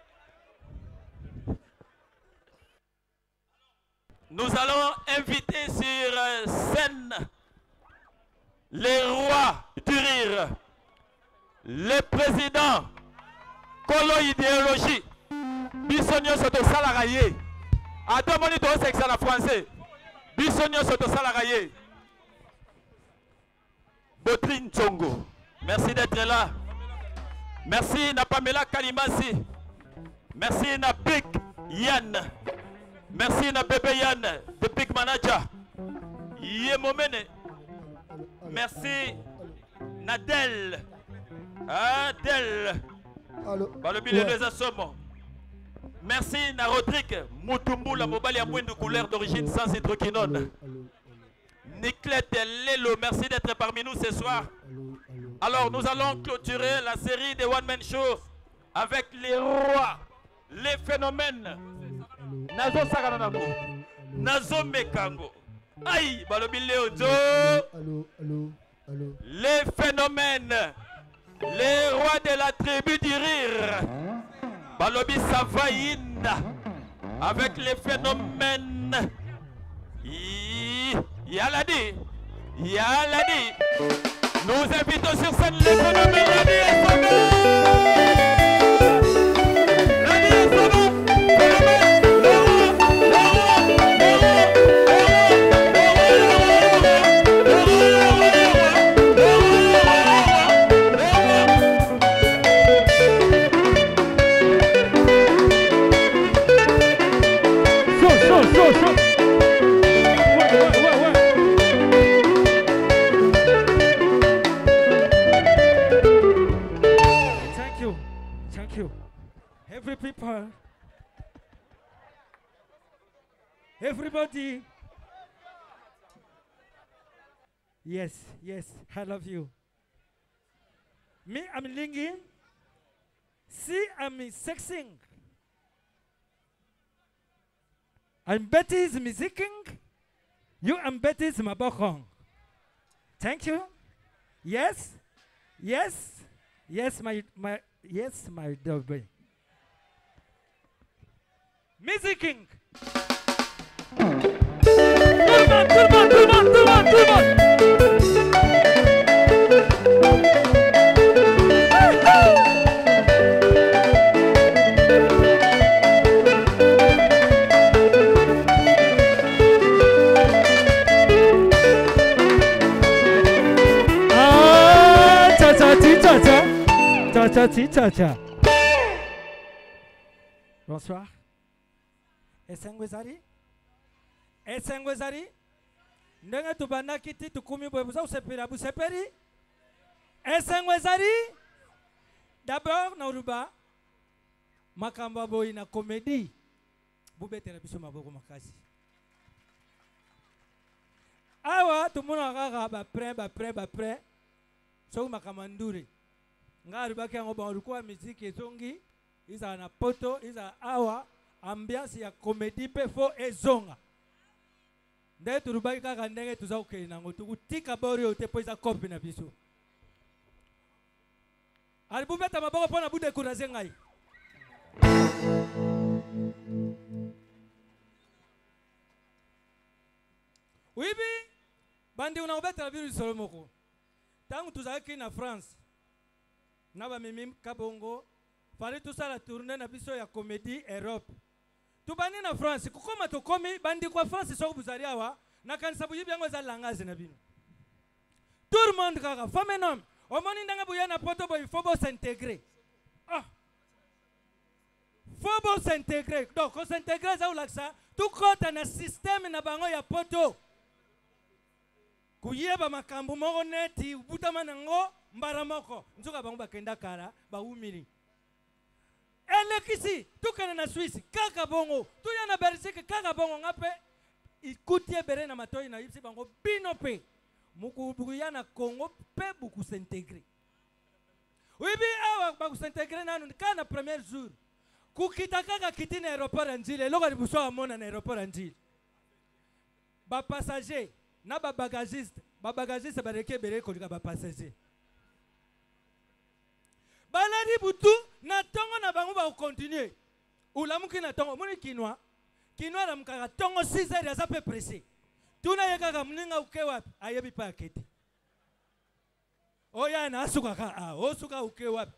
Nous allons inviter sur scène les rois du rire, le président Kolo idéologie, Bissonio Soto Salaraye. Attends, monito sexe en français. Bissonio Soto Salaraye. Botrine Tchongo. Merci d'être là. Merci na Pamela Kalimasi. Merci na Big Yann. Merci na Bébé Yann, de Big Manager. Yemomene. Merci na Del. Ah, Del. Balobi les deux assommes. Merci na Rodrigue Mutumbu, la mobile à moins de couleur d'origine sans hydroquinone. Niclette Lelo, merci d'être parmi nous ce soir. Alors nous allons clôturer la série des One Man Show avec les rois, les phénomènes. Nazo Saganango, Nazo Mekango. Aïe, Balobi Leozo. Les phénomènes, les rois de la tribu du rire. Balobi Savaïna avec les phénomènes. Yaladi. Nous invitons sur scène les phénomènes. Every people, everybody. Yes, I love you. Me, I'm linging. See, I'm sexing. And Betty is musicking. You and Betty is mabokong. Thank you. Yes, my dog. Musicking. Tout le monde. Cha. Bonsoir. Esengwezari. Ndenge tubana kiti tukumi bwebuza usepira buseperi. Esengwezari. D'abord Nauruba. Makamba boy na comédie. Bubetera biso maboko makasi. Awa tumuna kaka ba prêt. So makamandure. Ngari baki yango ba ulikuwa muziki ezongi iza na poto iza awa ambiance ya comédie pe fo ezonga nde turubaki kaka ndenge tuza kokende nango tukutika bori oyo te mpo eza kope na biso alibubeta maboko mpo na budekuraze ngai wibi bandi una kobetela bino lisolo moko ntango tuzalaki na France na bamemi kabongo fali tosala tourne na biso ya comédie Europe tubandi na France kokoma tokomi bandi kwa France soko buzali awa nakanisa buyibi yango eza langage na bino tout le monde kaka femme et homme omoni ndenge buya na poto boy faut bo s'intégrer faut bo s'intégrer donc on s'intégrer za ulaksa tout kota na système na bango ya poto kuyeba makambo moko neti butama nango mbara moko nzuka bango bakenda kala baumili elekisi tukana na Suisse kaka bongo tuya na Belgique kaka bongo ngape ikutie bere na matoi na yipsi bango bino pe mukubuya na Congo pe buku s'intégrer wibi awa baku s'intégrer nanu kana premier jour kukita kaka kiti na aéroport Anjili loko libuso amona na aéroport Anjili ba passager na ba bagagiste bareke bere kolika ba passager baladi butu na tongo na bango ba continuer ulamuki na tongo moni kinwa la mukaka tongo 6 heures ya zape pressé tuna yeka mninga uke wapi ayebi pa akete oya na asuka ka osuka uke wapi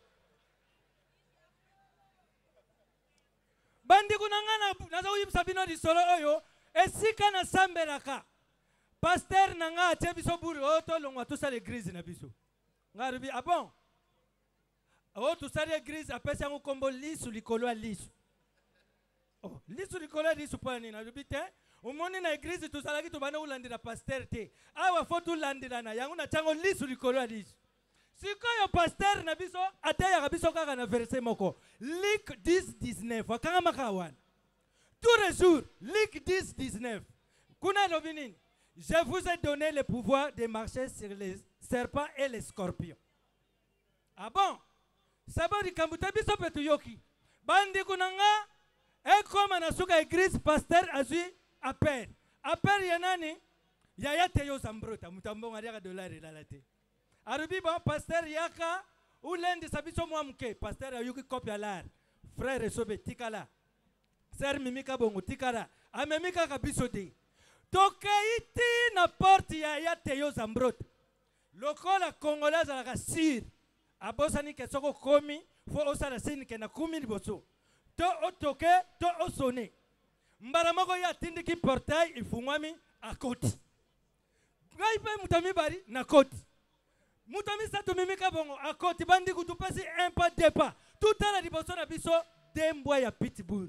bandi kunangana naza uyibisa bino disolo oyo esika na sambelaka pasteur nanga atie biso buri oto longwa tosala église na biso ngarubi bon o tosala église apesi yango kombo lisu likolo ya lisu lisu likolo ya lisu mpo nini nalubi te omoni na église tosalaki tobanda kolandela pasteur te awa fo tolandelana yango na ntango lisu likolo ya lisu sikoyo pasteur na biso ateyaka biso kaka na verset moko Luc 10:19 akangamaka wana tous les jours Luc 10:19 kuna elobi nini je vous ai donné le pouvoir de marcher sur les serpents et les scorpions. Ah bon? Sabari kambuta biso petu yoki. Bandi kunanga ekoma na suka église pasteur azui appel. Appel yanani yaya teyo zambrota mutambonga yaka dolari lalate. Arubi ba pasteur yaka ulendi sabiso mwamuke pasteur ayuki kopia lar. Frère sobe tikala. Sœur mimika bongo tikala. Amemika kabiso de. Tokeiti na porte ya teyo zambrota. Lokola congolaise la kasir. Abosani ke soko komi fo osala sini ke na kumi liboso. To otoke to osone. Mbaramoko ya tindiki portail ifungwami akoti. Ngai pe mutami bari na koti. Mutami sato mimika bongo akoti bandi kutupasi un pas deux pas. Tout à la liboso na biso dembwa ya pitbull.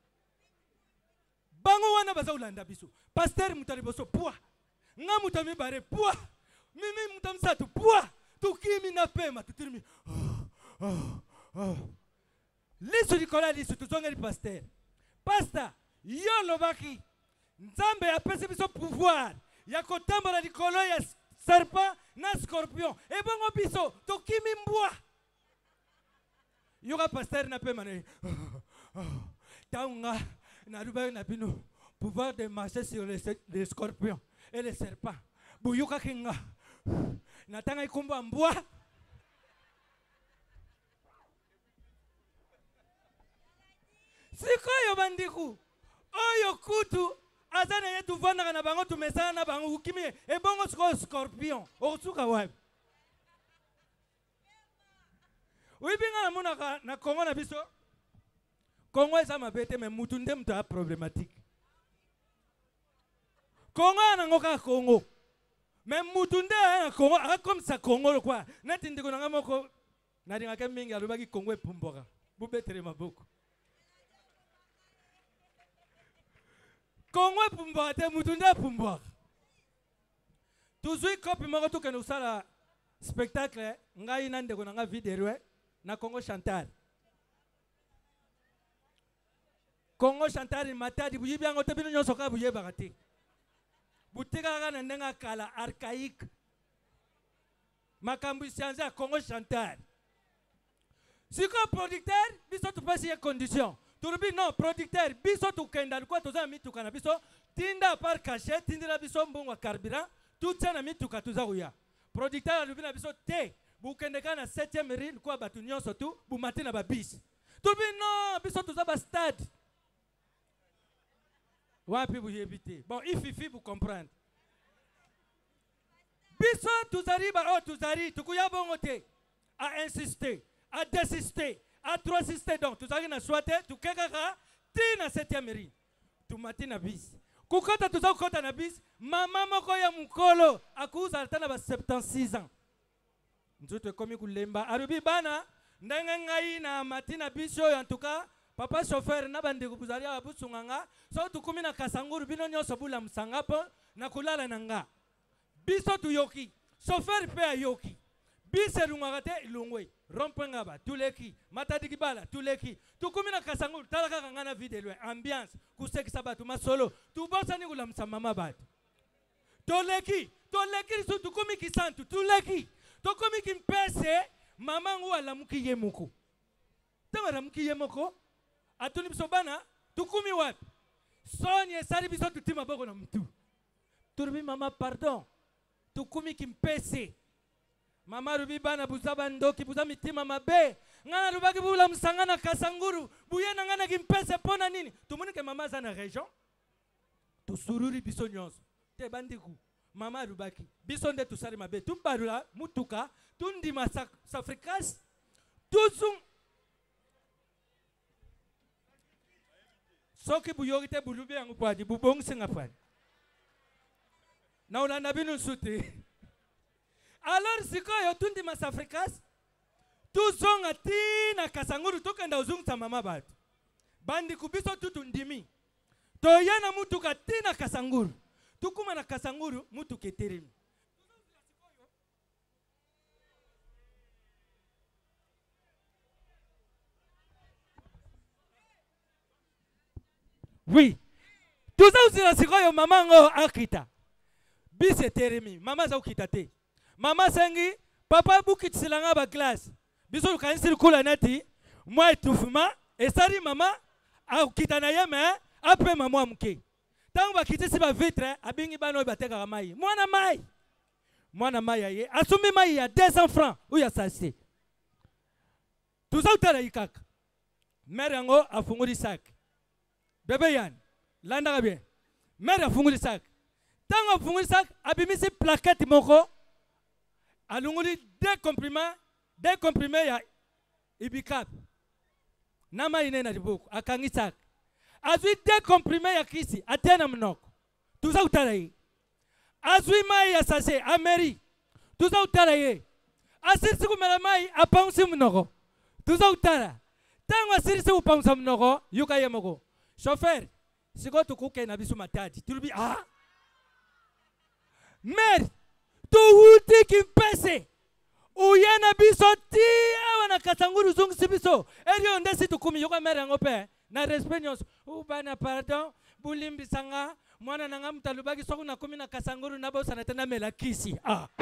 Bango wana baza ulanda biso. Pasteur mutali boso poa. Nga mutami bare poa. Mimi mutami sato poa. Tukimi na pema tutirimi. Lisu likola lisu tuzongeli pasteur. Pasteur yo lobaki. Nzambe apesi biso pouvoir ya kotambola likolo ya serpent na scorpion. E bongo biso tukimi mbwa. Yoka pasteur na pema ne. Taunga na ruba na bino pouvoir de marcher sur les scorpions et les serpents. Buyuka kinga. Natanga ikumba mbwa. Sikoyo bandiku. Oyo kutu azana yetu vanda na bango tumesana na bango ukimi e bongo scorpion. Osuka wapi? Wibinga na muna na Congo na biso. Congo eza mabete me mutu nde mtu a problématique. Congo anangoka Congo. Mais mutunde na Congo comme ça Congo quoi. Neti ndiko nanga moko na dinga ke mingi alobaki Congo epumboka. Bubetere maboko. Congo epumboka te mutunde epumboka. Tuzui kopi moko to kena usala spectacle ngai na ndeko nanga video na Congo Chantal. Congo Chantal matadi buyibi yango te bino nyonso ka buyeba kati. Butika na ndenga kala archaïque. Makambu sianza Congo Chantal. Si comme producteur, biso tu passes une condition. Tu dis non, producteur, biso tu kenda quoi tu as mis tu kana biso tinda par cachet, tinda biso mbongo carburant, tout ça na mis tu katuza uya. Producteur a na biso te, bu kende kana 7e rille quoi batu nyonso tu, bu matina ba bis. Tu dis non, biso tu za ba stade. Wapi vous éviter. Bon, il suffit vous comprendre. Biso tuzariba oh tuzari tukuya bongote a insister, a désister, a trop insister donc tuzari na swate tukekaka tina 7e rille. Tu matina bis. Kukota tuzakota na bis, mama moko ya mukolo akuza altana ba 76 ans. Nzoto komi kulemba arubi bana ndenge ngai na matina biso en tout cas papa chauffeur na bande kubuzali abusunganga so tukumi na kasanguru bino nyoso bula msangapo na kulala nanga biso tuyoki chauffeur pe ayoki bise lungagate ilungwe rompenga ba tuleki matadiki bala tuleki tukumi na kasanguru talaka kangana video ambiance kusekisa batu masolo tubosa ni kula msamama batu toleki so tukumi kisantu tuleki tukumi kimpese mamangu alamuki yemuko tanga alamuki yemoko atuni biso bana tukumi wapi sonye sari biso tutima boko na mtu turubi mama pardon tukumi kimpese mama rubi bana buzaba ndoki buza mitima mabe ngana rubaki bula msangana kasanguru buyena ngana kimpese pona nini tumunike mama za na region tusururi biso nyonso te bandiku mama rubaki biso nde tusari mabe tumbarula mutuka tundima safrikas tuzung soki buyogi te bulubi yangu pwadi bubongsi nga pwadi na ulanda binu nsuti alors sikoyo tundima safrikas tuzonga tina kasanguru tukenda uzungisa mama batu bandi kubiso tutundimi toyana mutuka tina kasanguru tukuma na kasanguru mutuka eteremi oui tuza uzila sikoyo mama ngo akita bise teremi mama za ukita te mama sengi papa bukitsilanga ba glace biso kansiri kula neti moi etufuma esari mama akita na yeme ape mama mke tangu bakitisi ba vitre abingi bano bateka mai mwana mai ye asumi mai ya 200 francs uya sasi tuza utala ikaka mere ngo afunguri sac bebe yan landa bien mere afunguri sac tango afunguri sac abimisi plaquette moko alunguli deux comprimés ya ibikap nama inena dibuku akangi sac azui deux comprimés ya kisi atena mnoko tuza utala yi azui mai ya sase ameri tuza utala yi asirisi kumela mai apausi mnoko tuza utala tango asirisi upausa mnoko yuka yemoko chauffeur siko tukuke na bisu matadi tulubi mer tuhuti kimpese uyena biso ti awana kasanguru zungisi biso elio ndesi tukumi yuka mer yango pe na respect nyonso ubana pardon bulimbi sanga mwana nanga mtalubaki soku na kumi na kasanguru nabo sana tena mela kisi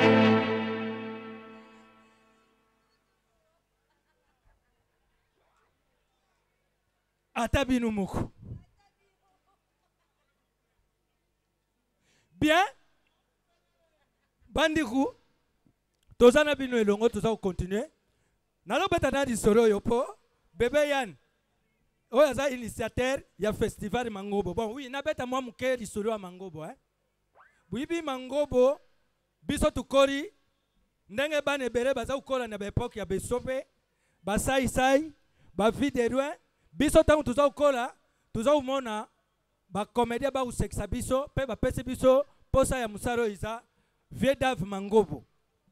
atabinu muku bien bandiku tozana bino elongo toza continuer nalobeta na disoro yo po bebe yan oyo aza initiateur ya festival Mangobo bon oui nabeta mwa muke disoro ya Mangobo buibi Mangobo biso tukori ndenge bana ebele baza ukola na baepoke ya besope basaisai baviderwe biso tango tuza ukola tuza umona bakomedia bausekisa biso mpe bapesi biso posa ya musaro iza Viedave Mangobo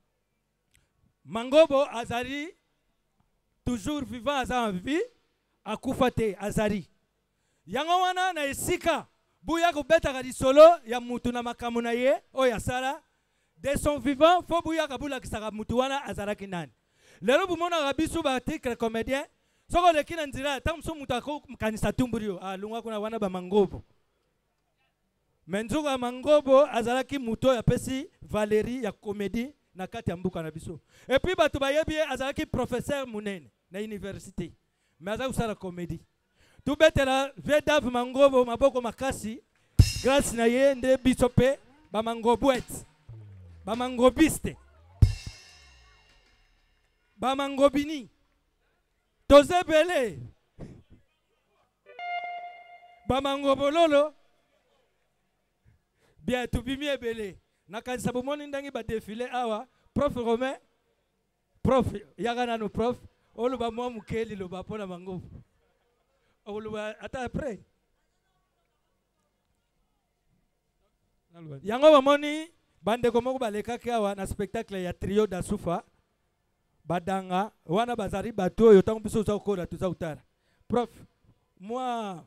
azali toujours vivant aza en vie akufa te azali yango wana na esika buya kubetaka lisolo ya mutu na makambo na ye oyo asala de son vivant fo buya kabulakisaka mutu wana azalaki nani lelo bumonaka biso baarticle comédien soko leki na nzela tango mosusu mutu akokanisa tumbuli yo alungwa kuna wana bamangobo menzuka Mangobo azalaki mutu oyo apesi Valérie ya comédie na kati ya mbuka na biso et puis bato bayebi azalaki professeur munene na université mais aza kusala comédie tubetela Vedav Mangobo maboko makasi grâce na ye nde biso pe bamangobwete bamangobiste bamangobini toze bele bamangobololo bien tubimi ebele nakanisa bomoni ndangi badefile awa prof Romain prof yaga nano prof oloba mwa mukeli loba mpona mangobo oloba ata après yango bamoni bandeko moko balekaki awa na spectacle ya trio d'Asufa badanga wana bazari bato oyo ntango biso oza kokola toza kotala prof moi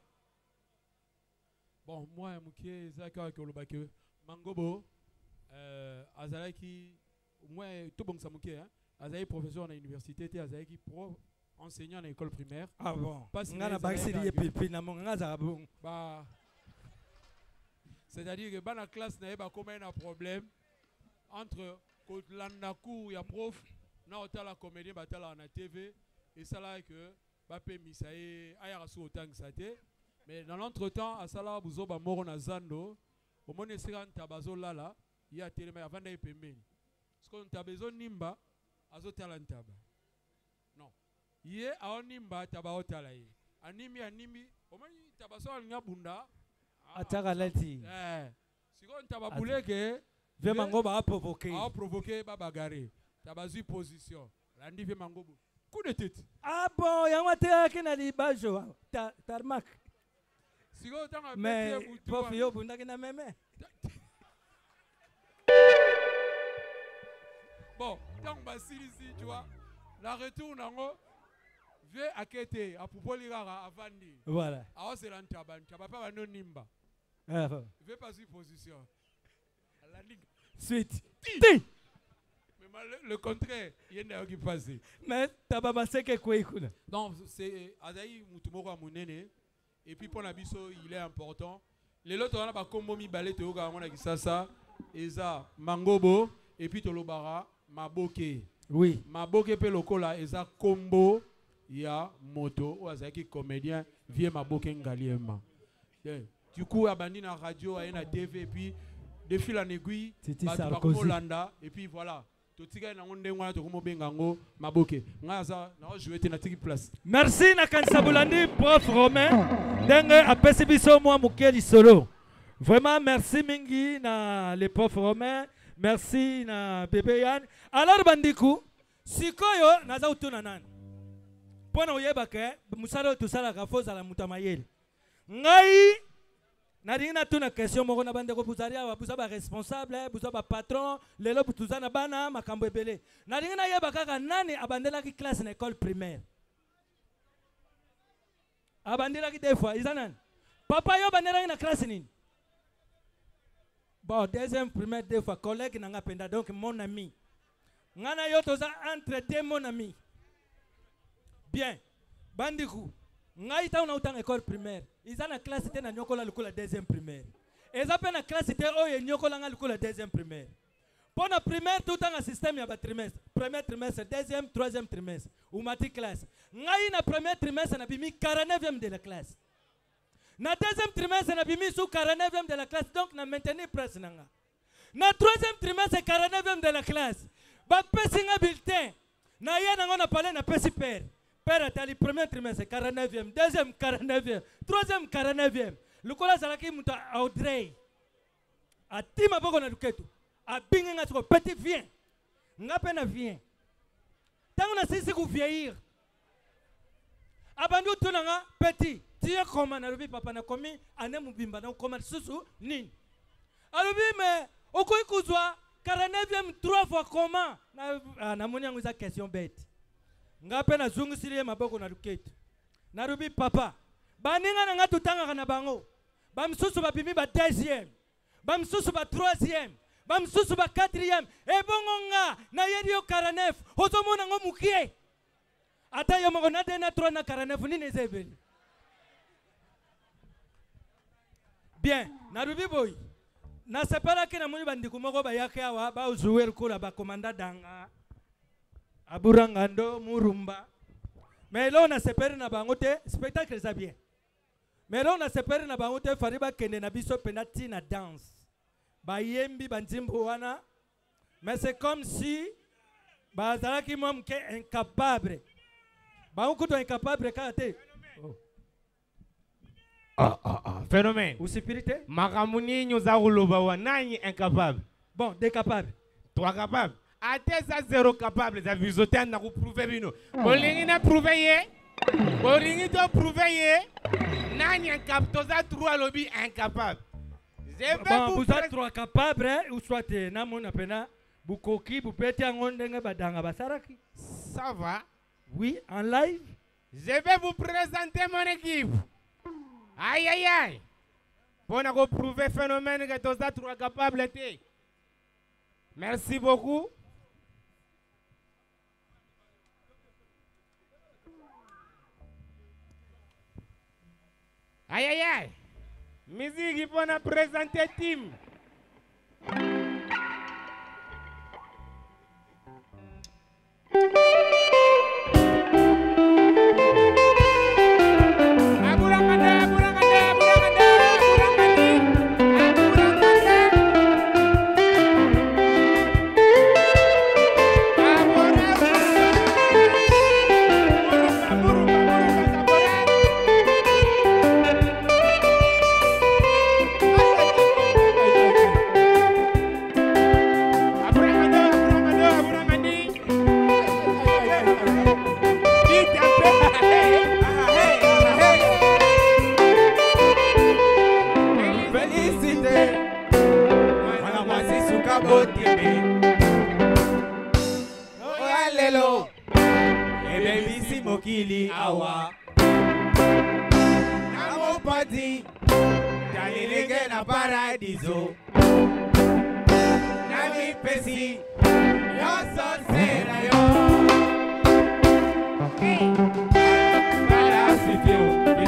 bon moi mukie ezalaki awa kolobaki mangobo azalaki moi tobongisa mukie azalaki professeur na université te azalaki prof enseignant na école primaire. Ah bon nga na bakisili ye pipi na monga nga azala bon ba c'est-à-dire que bana classe na ye bakoma na problème entre kolanda cours ya prof na otala comédien batala na TV et ça là que bape misaye ayaka so otangisa te mais dans l'entretemps asala buzo ba moro na zando omoni esika ntabazo lala ya telema avanda ye pembeni parce que ntabezo nimba azotala ntaba non ye aonimba taba otala ye animi omoni tabaso alinga bunda ataka lati siko ntaba buleke ve mangoba a provoquer ba bagarre tabazu position landi ve mangobo coup de tête ah bon yango te na libajo tarmac siko tanga mais prof yo bunda kina meme bon tant basilisi tu vois la retour nango ve akete apupoli rara avandi voilà awa c'est l'antaba ntaba pa bano nimba ve pas sur position la ligue suite mais le contraire il y a qui passe mais taba baseke kwekuna donc c'est azai mutumoko amunene et puis pour nabiso il est important les autres on a ba kombo mi balé te oka mona kisasa eza mangobo et puis tolobara maboke oui maboke pe lokola eza kombo ya moto ou azaki comédien vie maboke ngaliema du coup abandi na radio et na TV et puis de fil en aiguille Landa et puis voilà totika na ngonde ngwana to komobenga ngo maboke ngaza na jouer te na tiki place. Merci na kanisa bulandi prof Romain ndenge apesi biso mwa mukeli solo vraiment merci mingi na le prof Romain merci na bébé Yann alors bandiku sikoyo naza utuna nani pona oyeba ke musalo tusala ka foza la mutamayeli ngai nalingi natuna question moko na bandeko buzali awa buza ba responsable buza ba patron lelo butuza na bana makambo ebele nalingi nayeba kaka nani abandelaki classe na école primaire abandelaki des fois iza nani papa yo bandelaki na classe nini bon deuxième primaire des fois collègue nanga penda donc mon ami ngana yo toza entre deux mon ami bien bandiku ngai ta una utanga école primaire iza na classe te na nyokola likola deuxième primaire eza pe na classe te oyo nyokola nga likola deuxième primaire pona primaire tout un système ya ba trimestre premier trimestre deuxième troisième trimestre ou mati classe ngai na premier trimestre na bimi 49e de la classe na deuxième trimestre na bimi sous 49e de la classe donc na maintenir presse nanga na troisième trimestre 49e de la classe ba pesinga bulletin na ye nango na parler na pesi père père atali premier trimestre 49e deuxième 49e troisième 49e lukola zalaki muta Audrey atima boko na luketo abinga nga tiko petit viens nga pe na viens tango na sisi ku vieillir abandu tuna nga petit tie koma na lubi papa na komi ane mubimba na koma susu nini alubi me okoyi kuzwa 49e 3 fois comment na moni yango za question bête nga pe na zungisili ye maboko na luketo na lubi papa baninga na nga tutanga na bango bamsusu babimi ba deuxième bamsusu ba troisième bamsusu ba quatrième ebongo nga na yedi yo 49 ozomona ngo mukie ata yo moko na de na 3 na 49 nini ezebeli bien na lubi boy na separa ke na moni bandiku moko bayake awa ba jouer kola ba commanda danga aburanga ndo murumba Mais là, on a séparé na bangote, spectacle ça bien. Mais là, on a séparé na bangote, fariba kende na biso penati na danse. Ba yembi banzimbo wana. Mais c'est comme si ba zalaki mom ke incapable. Ba ukuto incapable kate. Phénomène. Ou spirité? Makamuni nyuza uloba wa nani incapable. Bon, deux capables. Trois capables. Ate ça zéro capable za visoter na ku prouver bino. Bolingi na prouver ye. Bolingi to prouver ye. Nani incapable za trois lobby incapable. Bon, vous êtes trois capables ou soit na mon apena bukoki bupeti angondenga badanga basaraki. Ça va? Oui, en live. Je vais vous présenter mon équipe. Aïe aïe aïe. Pour nous prouver phénomène que tous êtes trois capables. Merci beaucoup. Aïe aïe aïe. Musique pour nous présenter team. Mokili awa Namo pati Dalilege na paradiso Nami pesi Yo sosera yo Para sitio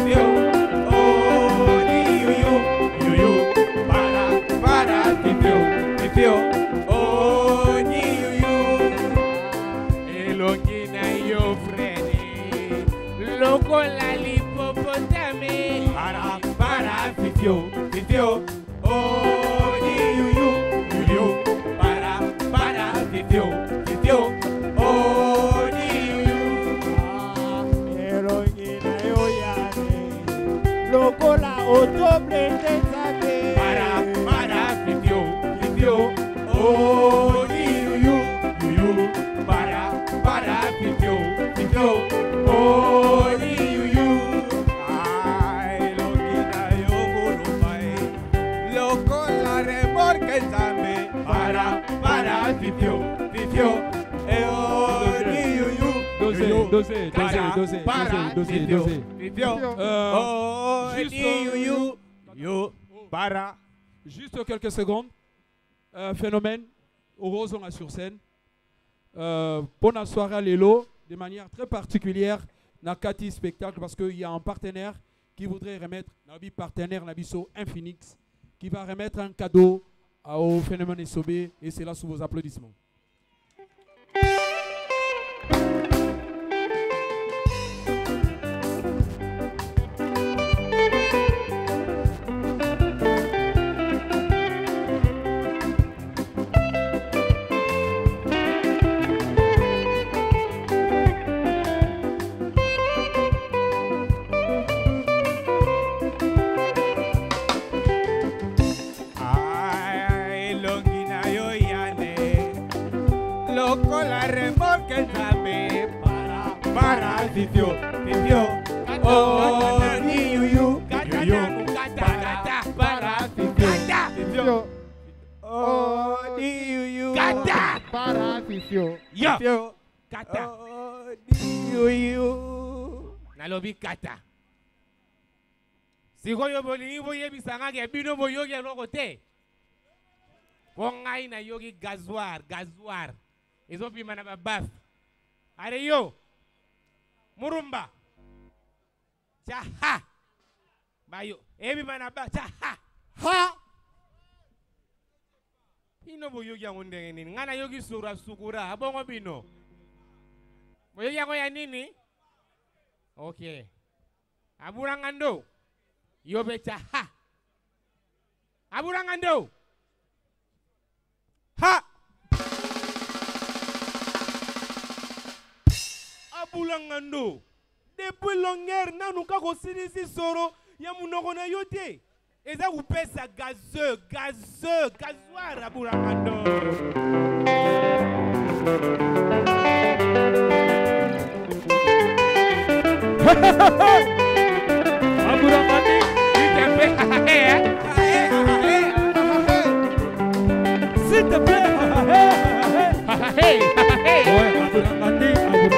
Oh ni yuyu Para sitio Oh ni yuyu Elongina yo freni Loco la lipopotame Para fifio Oh yuyu Para fifio Oh yuyu Erongina yo yane Loco la otoble tensate Para fifio Oh yuyu Para fifio Oh yuyu Ay Longina yo volumai Loco la remorque zame Para fifio Oh yuyu Dosé. Oh yuyu Yo para Juste quelques secondes. Phénomène, Rosons sur scène. Bonne soirée à Lélo, de manière très particulière, Nakati Spectacle, parce qu'il y a un partenaire qui voudrait remettre, Nabi partenaire Nabiso Infinix, qui va remettre un cadeau au Phénomène Essobé, et c'est là sous vos applaudissements. La remorque dame para fifio Oh yuyu para fifio Oh yuyu para fifio Kata Oh yuyu Nalobi kata Sikoyo bolingi boye bisanga ke bino boyogi eloko te Ko ngai na yogi gazoir Ezopima na babaf. Are yo. Murumba. Chaha. Bayo. Ebi manaba. Chaha. Ha. Ino boyogi yango ndenge nini. Ngana yogi sura sukura. Abongo bino. Boyogi yango ya nini? Ok. Aburangando. Yo becha ha. Aburangando. Ha. Abulangando. Depuis longueur, nanu kako sinisi soro ya munoko na yote. Eza kupesa gazeux, gazoir aburangando. Aburangandi, s'il te plaît, ouais, Aburangandi,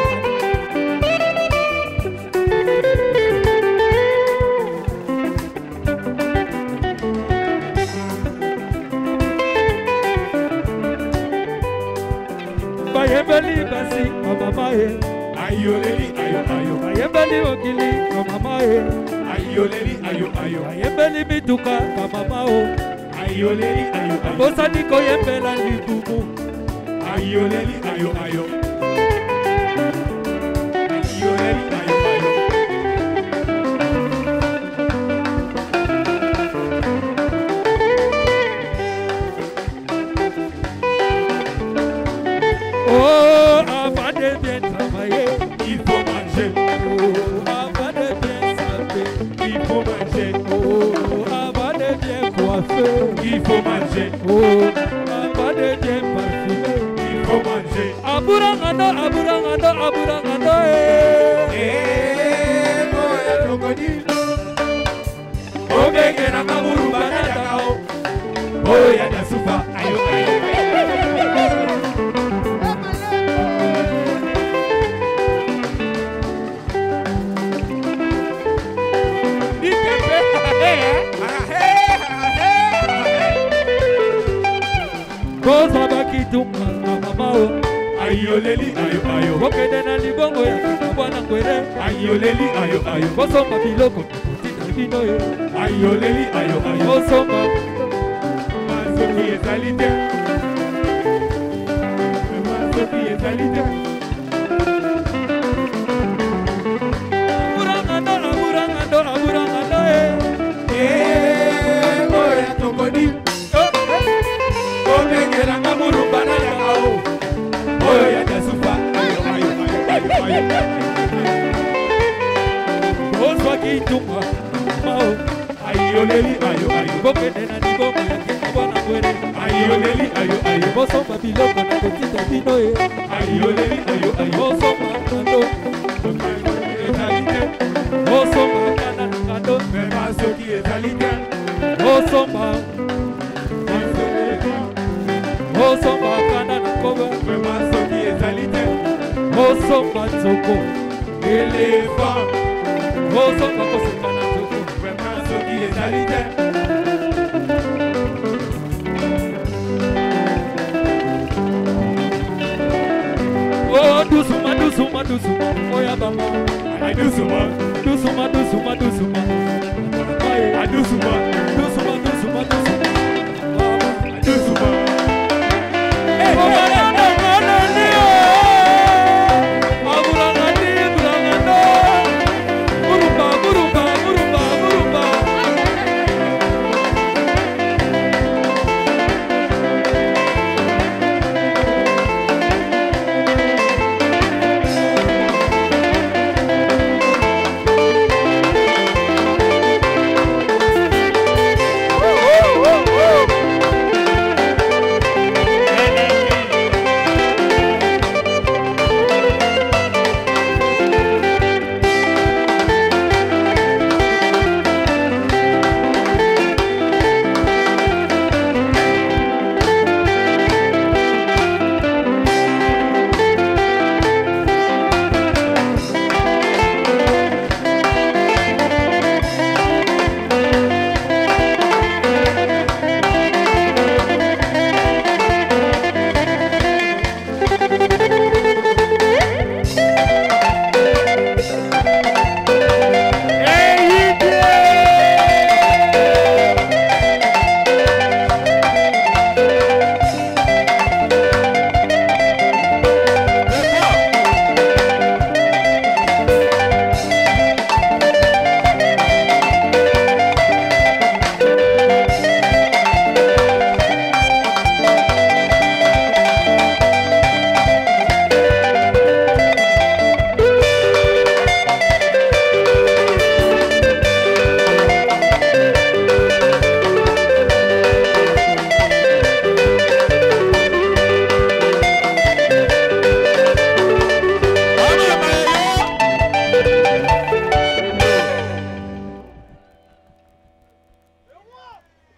Bayembeli basi, mama ye. Ayoleli, ayo, ayo. Bayembeli okili, mama ye. Ayoleli, ayo, ayo. Bayembeli mituka, mama o. Ayoleli, ayo, ayo. Bosani koyembela likumu. Ayoleli, ayo, ayo. Ayoleli, ayo, ayo. Oh, avant de bien travailler, il faut manger. Oh, avant de bien saper, il faut manger. Oh, avant de bien coiffer, il faut manger. Oh, avant de bien parfumer, il faut manger. Aburangando, aburangando, aburangando, moya tokodi. Ogenge na kaburu banana kao. Oya na supa, ayo, ayo, ayo. Kosa bakitunga mama o. Ayoleli ayo ayo. Kokende na libongo ya bwana kwere. Ayoleli ayo ayo. Kosoma biloko tina bino yo. Ayoleli ayo ayo. Kosoma masoki ezalite. Masoki ezalite. Aburangando, aburangando, aburangando moya tokodi. Omengeranga murubana ya ao. Oyo ya jasufa. Ayo, ayo, ayo, ayo, ayo. Oswa kitunga mao. Ayoleli, ayo, ayo. Bokende na nibongo ya kena bwana kwere. Ayoleli, ayo, ayo. Bosomba biloko na kotita bino ye. Ayoleli, ayo, ayo. Bosomba kando. Ezalite. Bosomba kana na kando. Mema soki ezalite. Bosomba. Osomba kana na koba, mema soki ezalite. Osomba zoko, elephant. Osomba kosomba na zoko, mema soki ezalite. Oh, dusuma, dusuma, dusuma, oya baba. Ay dusuma, dusuma, dusuma, dusuma. Ay dusuma, dusuma, dusuma, dusuma. Dusuma.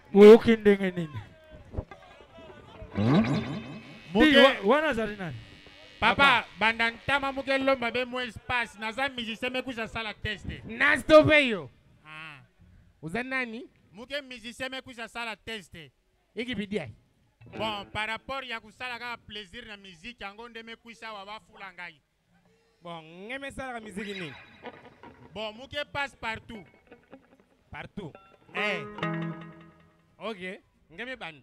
Uyoki ndenge nini? Wana zalina. Papa, bandantama muke lomba be mo espace naza musicien me kusha sala test. Na stopé yo. Ah. Uza nani? Muke musicien me kusha sala test. Iki bidia. Bon, par rapport ya kusala ka plaisir na musique yango ndeme kusha wa bafula ngai. Bon, ngeme sala ka musique nini? Bon, muke passe partout. Partout. Eh. OK, ngeme banda.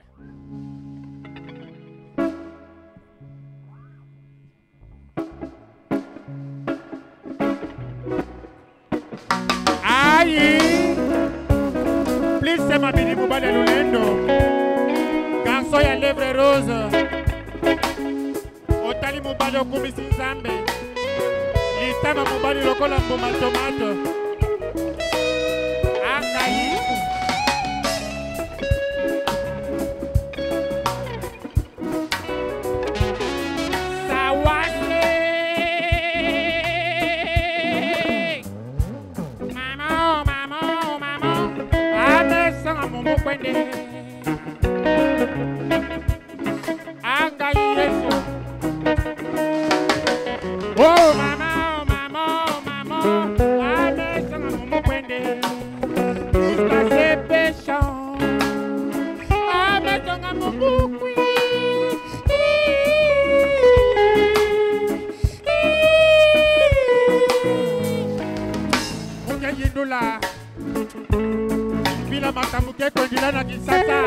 Aïe. Please c'est ma bini mubale lulendo. Kanso ya lèvre rose. Otali mubale okumisi nzambe. Litama mubale lokola mboma tomato. Angayi. Anga Yesu. Oh mama, amesa mumu kwende. Iska se péchant. Amesa mumu kwi. Muke yindula. Bila makamuke kwendila na Kisasa.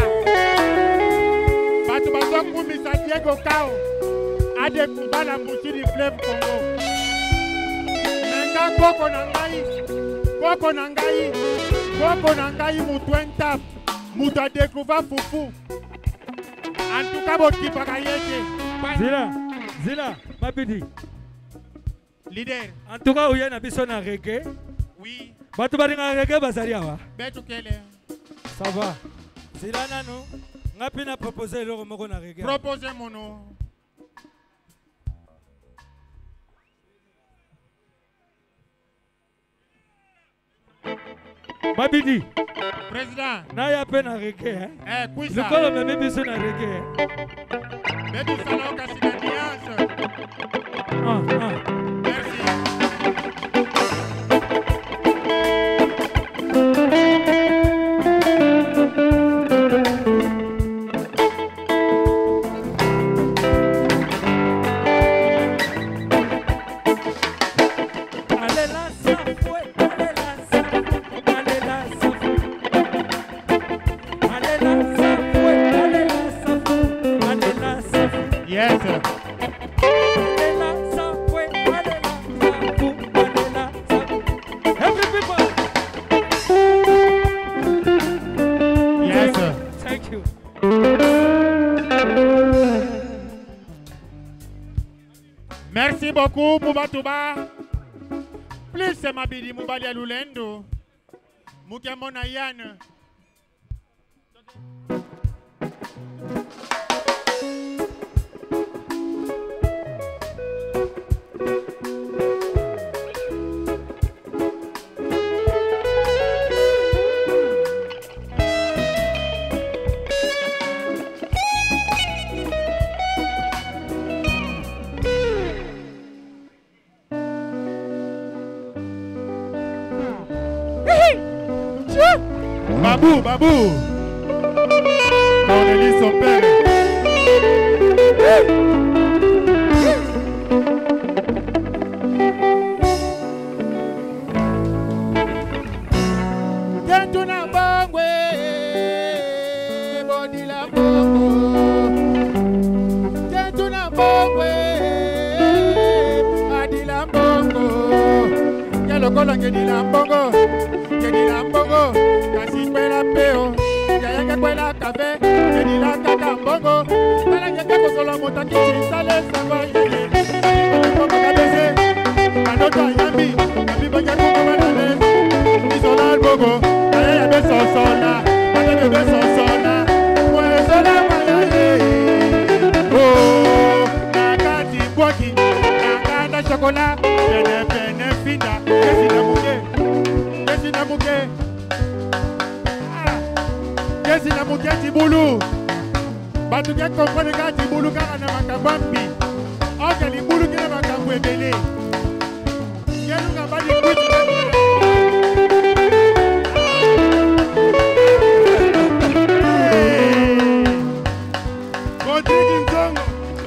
Batu bazo kumisa Diego Kao. Ade kubala mbushiri Flame Congo. Nenga koko na ngai mutu entap. Mutu adekouva fufu. En tout cas boti pakayeke. Zila, Mabidi. Leader. En tout cas, uye na biso na reggae. Oui. Batu baringa reggae bazali awa. Betu kele. Ça va. Zila nanu. Ngapi na proposer le moko na reggae. Proposer mono. Mabidi. Président. Na ya pe na reggae. Kuisa. Lukolo me biso na reggae. Betu sala okasi na diance. Merci. Yes. Every people. Yes. Thank you. Merci beaucoup, Mubatuba. Plus c'est ma bidi Mubali à Lulendo. Mukemona Yann. Babou. Cornélie son père. Tentuna bangwe, body la bongo. Tentuna bangwe, adi la bongo. Yalo kolo ngedi la bongo. Kasi kwela peo, yaya kwela kafe, yedi la kaka mbongo. Bala nyeke kosolo motaki sale sawa yeye. Ko makabese, anoto yambi, yambi banya kuko malale. Isola bogo, yaya ya beso sona, yaya ya beso sona. Mwe sola mayaye. Oh, nakati boki, nakanda chocolat, pene finda, kesi na muke. Kesi na mukia tibulu. Batu kia comprendre ka tibulu kaka na makambo mpi. Oke libulu kina makambo ebele. Kenu nga badi kuti na Rodrigue Nzongo.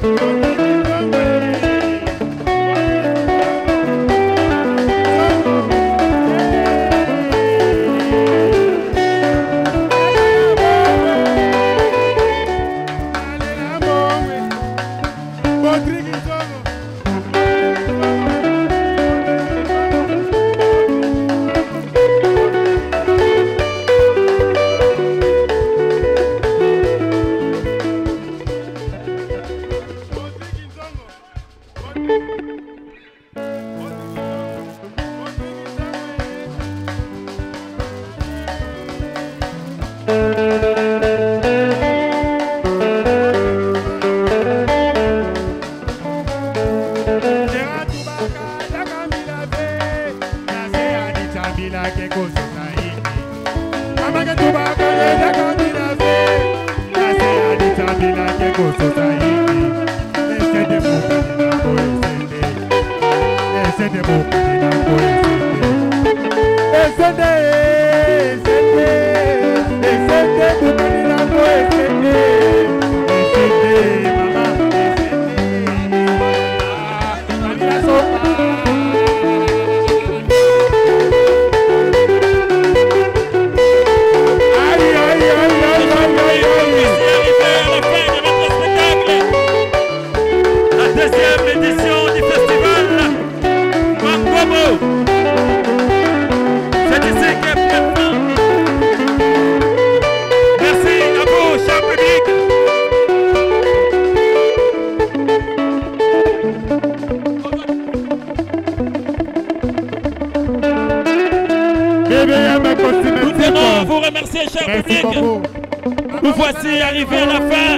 Nous voici arrivés à la fin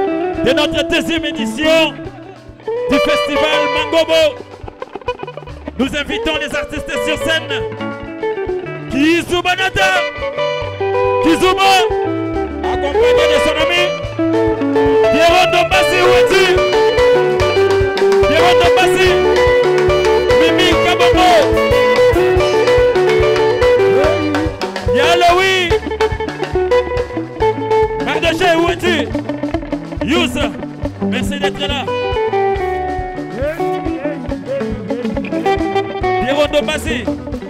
de notre deuxième édition du festival Mangobo. Nous invitons les artistes sur scène. Kizubanata, Kizumo, accompagné de son ami Pierrot Dombassi Oueti, Pierrot Dombassi, Mimi Kabongo, Yaloui, Mardoché Oueti, Youssa, merci d'être là. Pierrot Dombassi.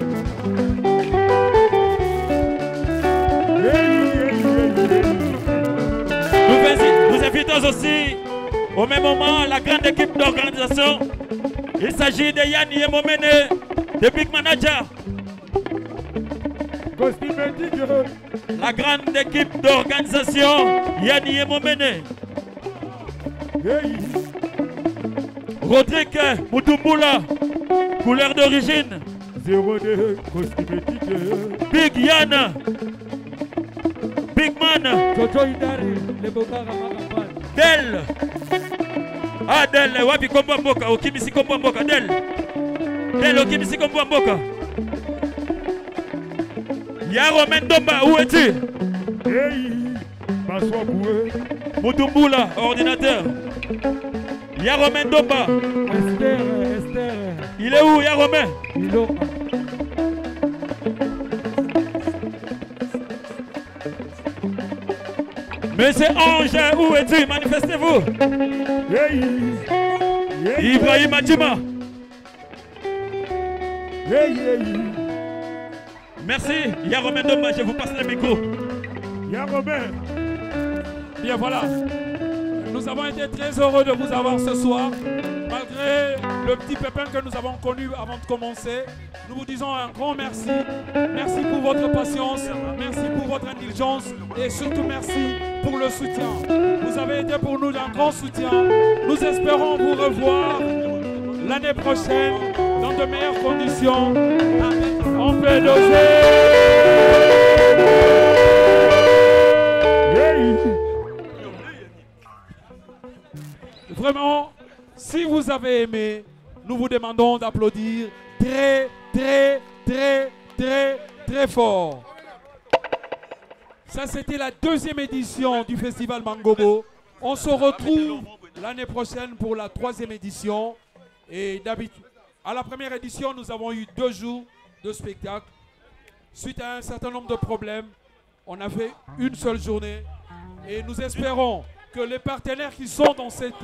Nous invitons aussi au même moment la grande équipe d'organisation. Il s'agit de Yann Yemomene, de Big Manager. La grande équipe d'organisation, Yann Yemomene. Rodrigue Moutumbula, couleur d'origine. 02 cosmétique. Big Yann. Big Man. Del. Ah, Del. Wapi kombo mboka. Okimisi kombo mboka. Del. Del okimisi kombo mboka. Yaro Mendomba, où es-tu? Hey, Baswa Boué. Moutumbula, ordinateur. Yaro Mendomba. Esther. Il est où, Yaromé? Il est où? Monsieur Ange, où es-tu? Manifestez-vous. Ibrahim Adjima. Merci. Yaromé Domba, je vous passe le micro. Yaromé. Bien voilà. Nous avons été très heureux de vous avoir ce soir. Malgré le petit pépin que nous avons connu avant de commencer, nous vous disons un grand merci. Merci pour votre patience, merci pour votre indulgence et surtout merci pour le soutien. Vous avez été pour nous d'un grand soutien. Nous espérons vous revoir l'année prochaine dans de meilleures conditions. On peut doser. Vraiment, si vous avez aimé, nous vous demandons d'applaudir très, très, très, très, très fort. Ça, c'était la deuxième édition du Festival Mangobo. On se retrouve l'année prochaine pour la troisième édition. Et d'habitude, à la première édition, nous avons eu 2 jours de spectacle. Suite à un certain nombre de problèmes, on a fait une seule journée. Et nous espérons que les partenaires qui sont dans cette,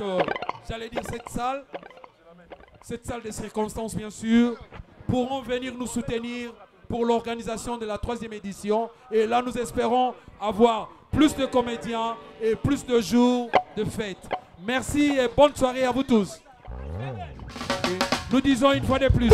cette salle des circonstances, bien sûr, pourront venir nous soutenir pour l'organisation de la troisième édition. Et là, nous espérons avoir plus de comédiens et plus de jours de fête. Merci et bonne soirée à vous tous. Et nous disons une fois de plus.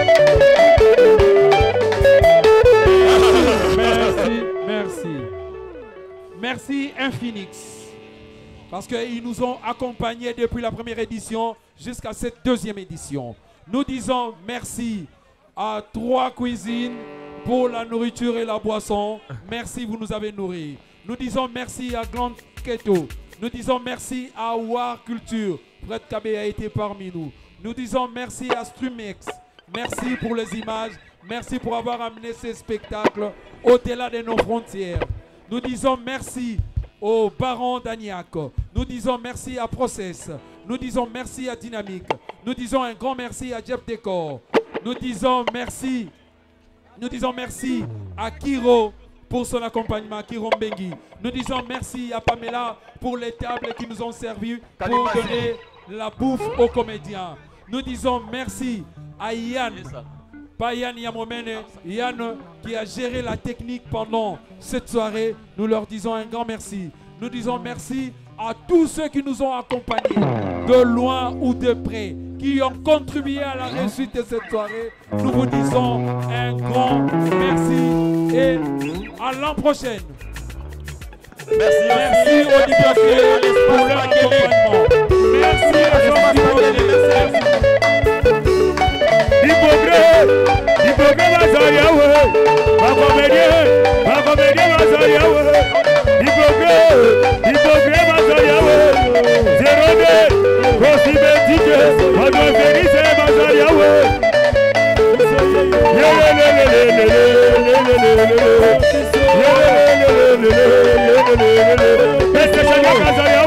Merci, merci. Merci Infinix. Parce qu'ils nous ont accompagnés depuis la première édition jusqu'à cette deuxième édition. Nous disons merci à 3 cuisines pour la nourriture et la boisson. Merci, vous nous avez nourris. Nous disons merci à Grand Keto. Nous disons merci à War Culture. Fred Kabé a été parmi nous. Nous disons merci à Streamex. Merci pour les images. Merci pour avoir amené ces spectacles au-delà de nos frontières. Nous disons merci au Baron d'Agnac. Nous disons merci à Process. Nous disons merci à Dynamique. Nous disons un grand merci à Jeff Decor. Nous disons merci. Nous disons merci à Kiro pour son accompagnement, Kiro Mbengi. Nous disons merci à Pamela pour les tables qui nous ont servi pour donner la bouffe aux comédiens. Nous disons merci à Yann. Pas Yann Yamomene, Yann qui a géré la technique pendant cette soirée. Nous leur disons un grand merci. Nous disons merci à tous ceux qui nous ont accompagnés, de loin ou de près, qui ont contribué à la réussite de cette soirée. Nous vous disons un grand merci et à l'an prochain. Merci aux députés pour leur accompagnement. Merci à Jean-Baptiste. Diplômé Mazayawe, ma comédien Mazayawe, diplômé Mazayawe, 02, cosmétique, Madame Vénice Mazayawe. Est-ce que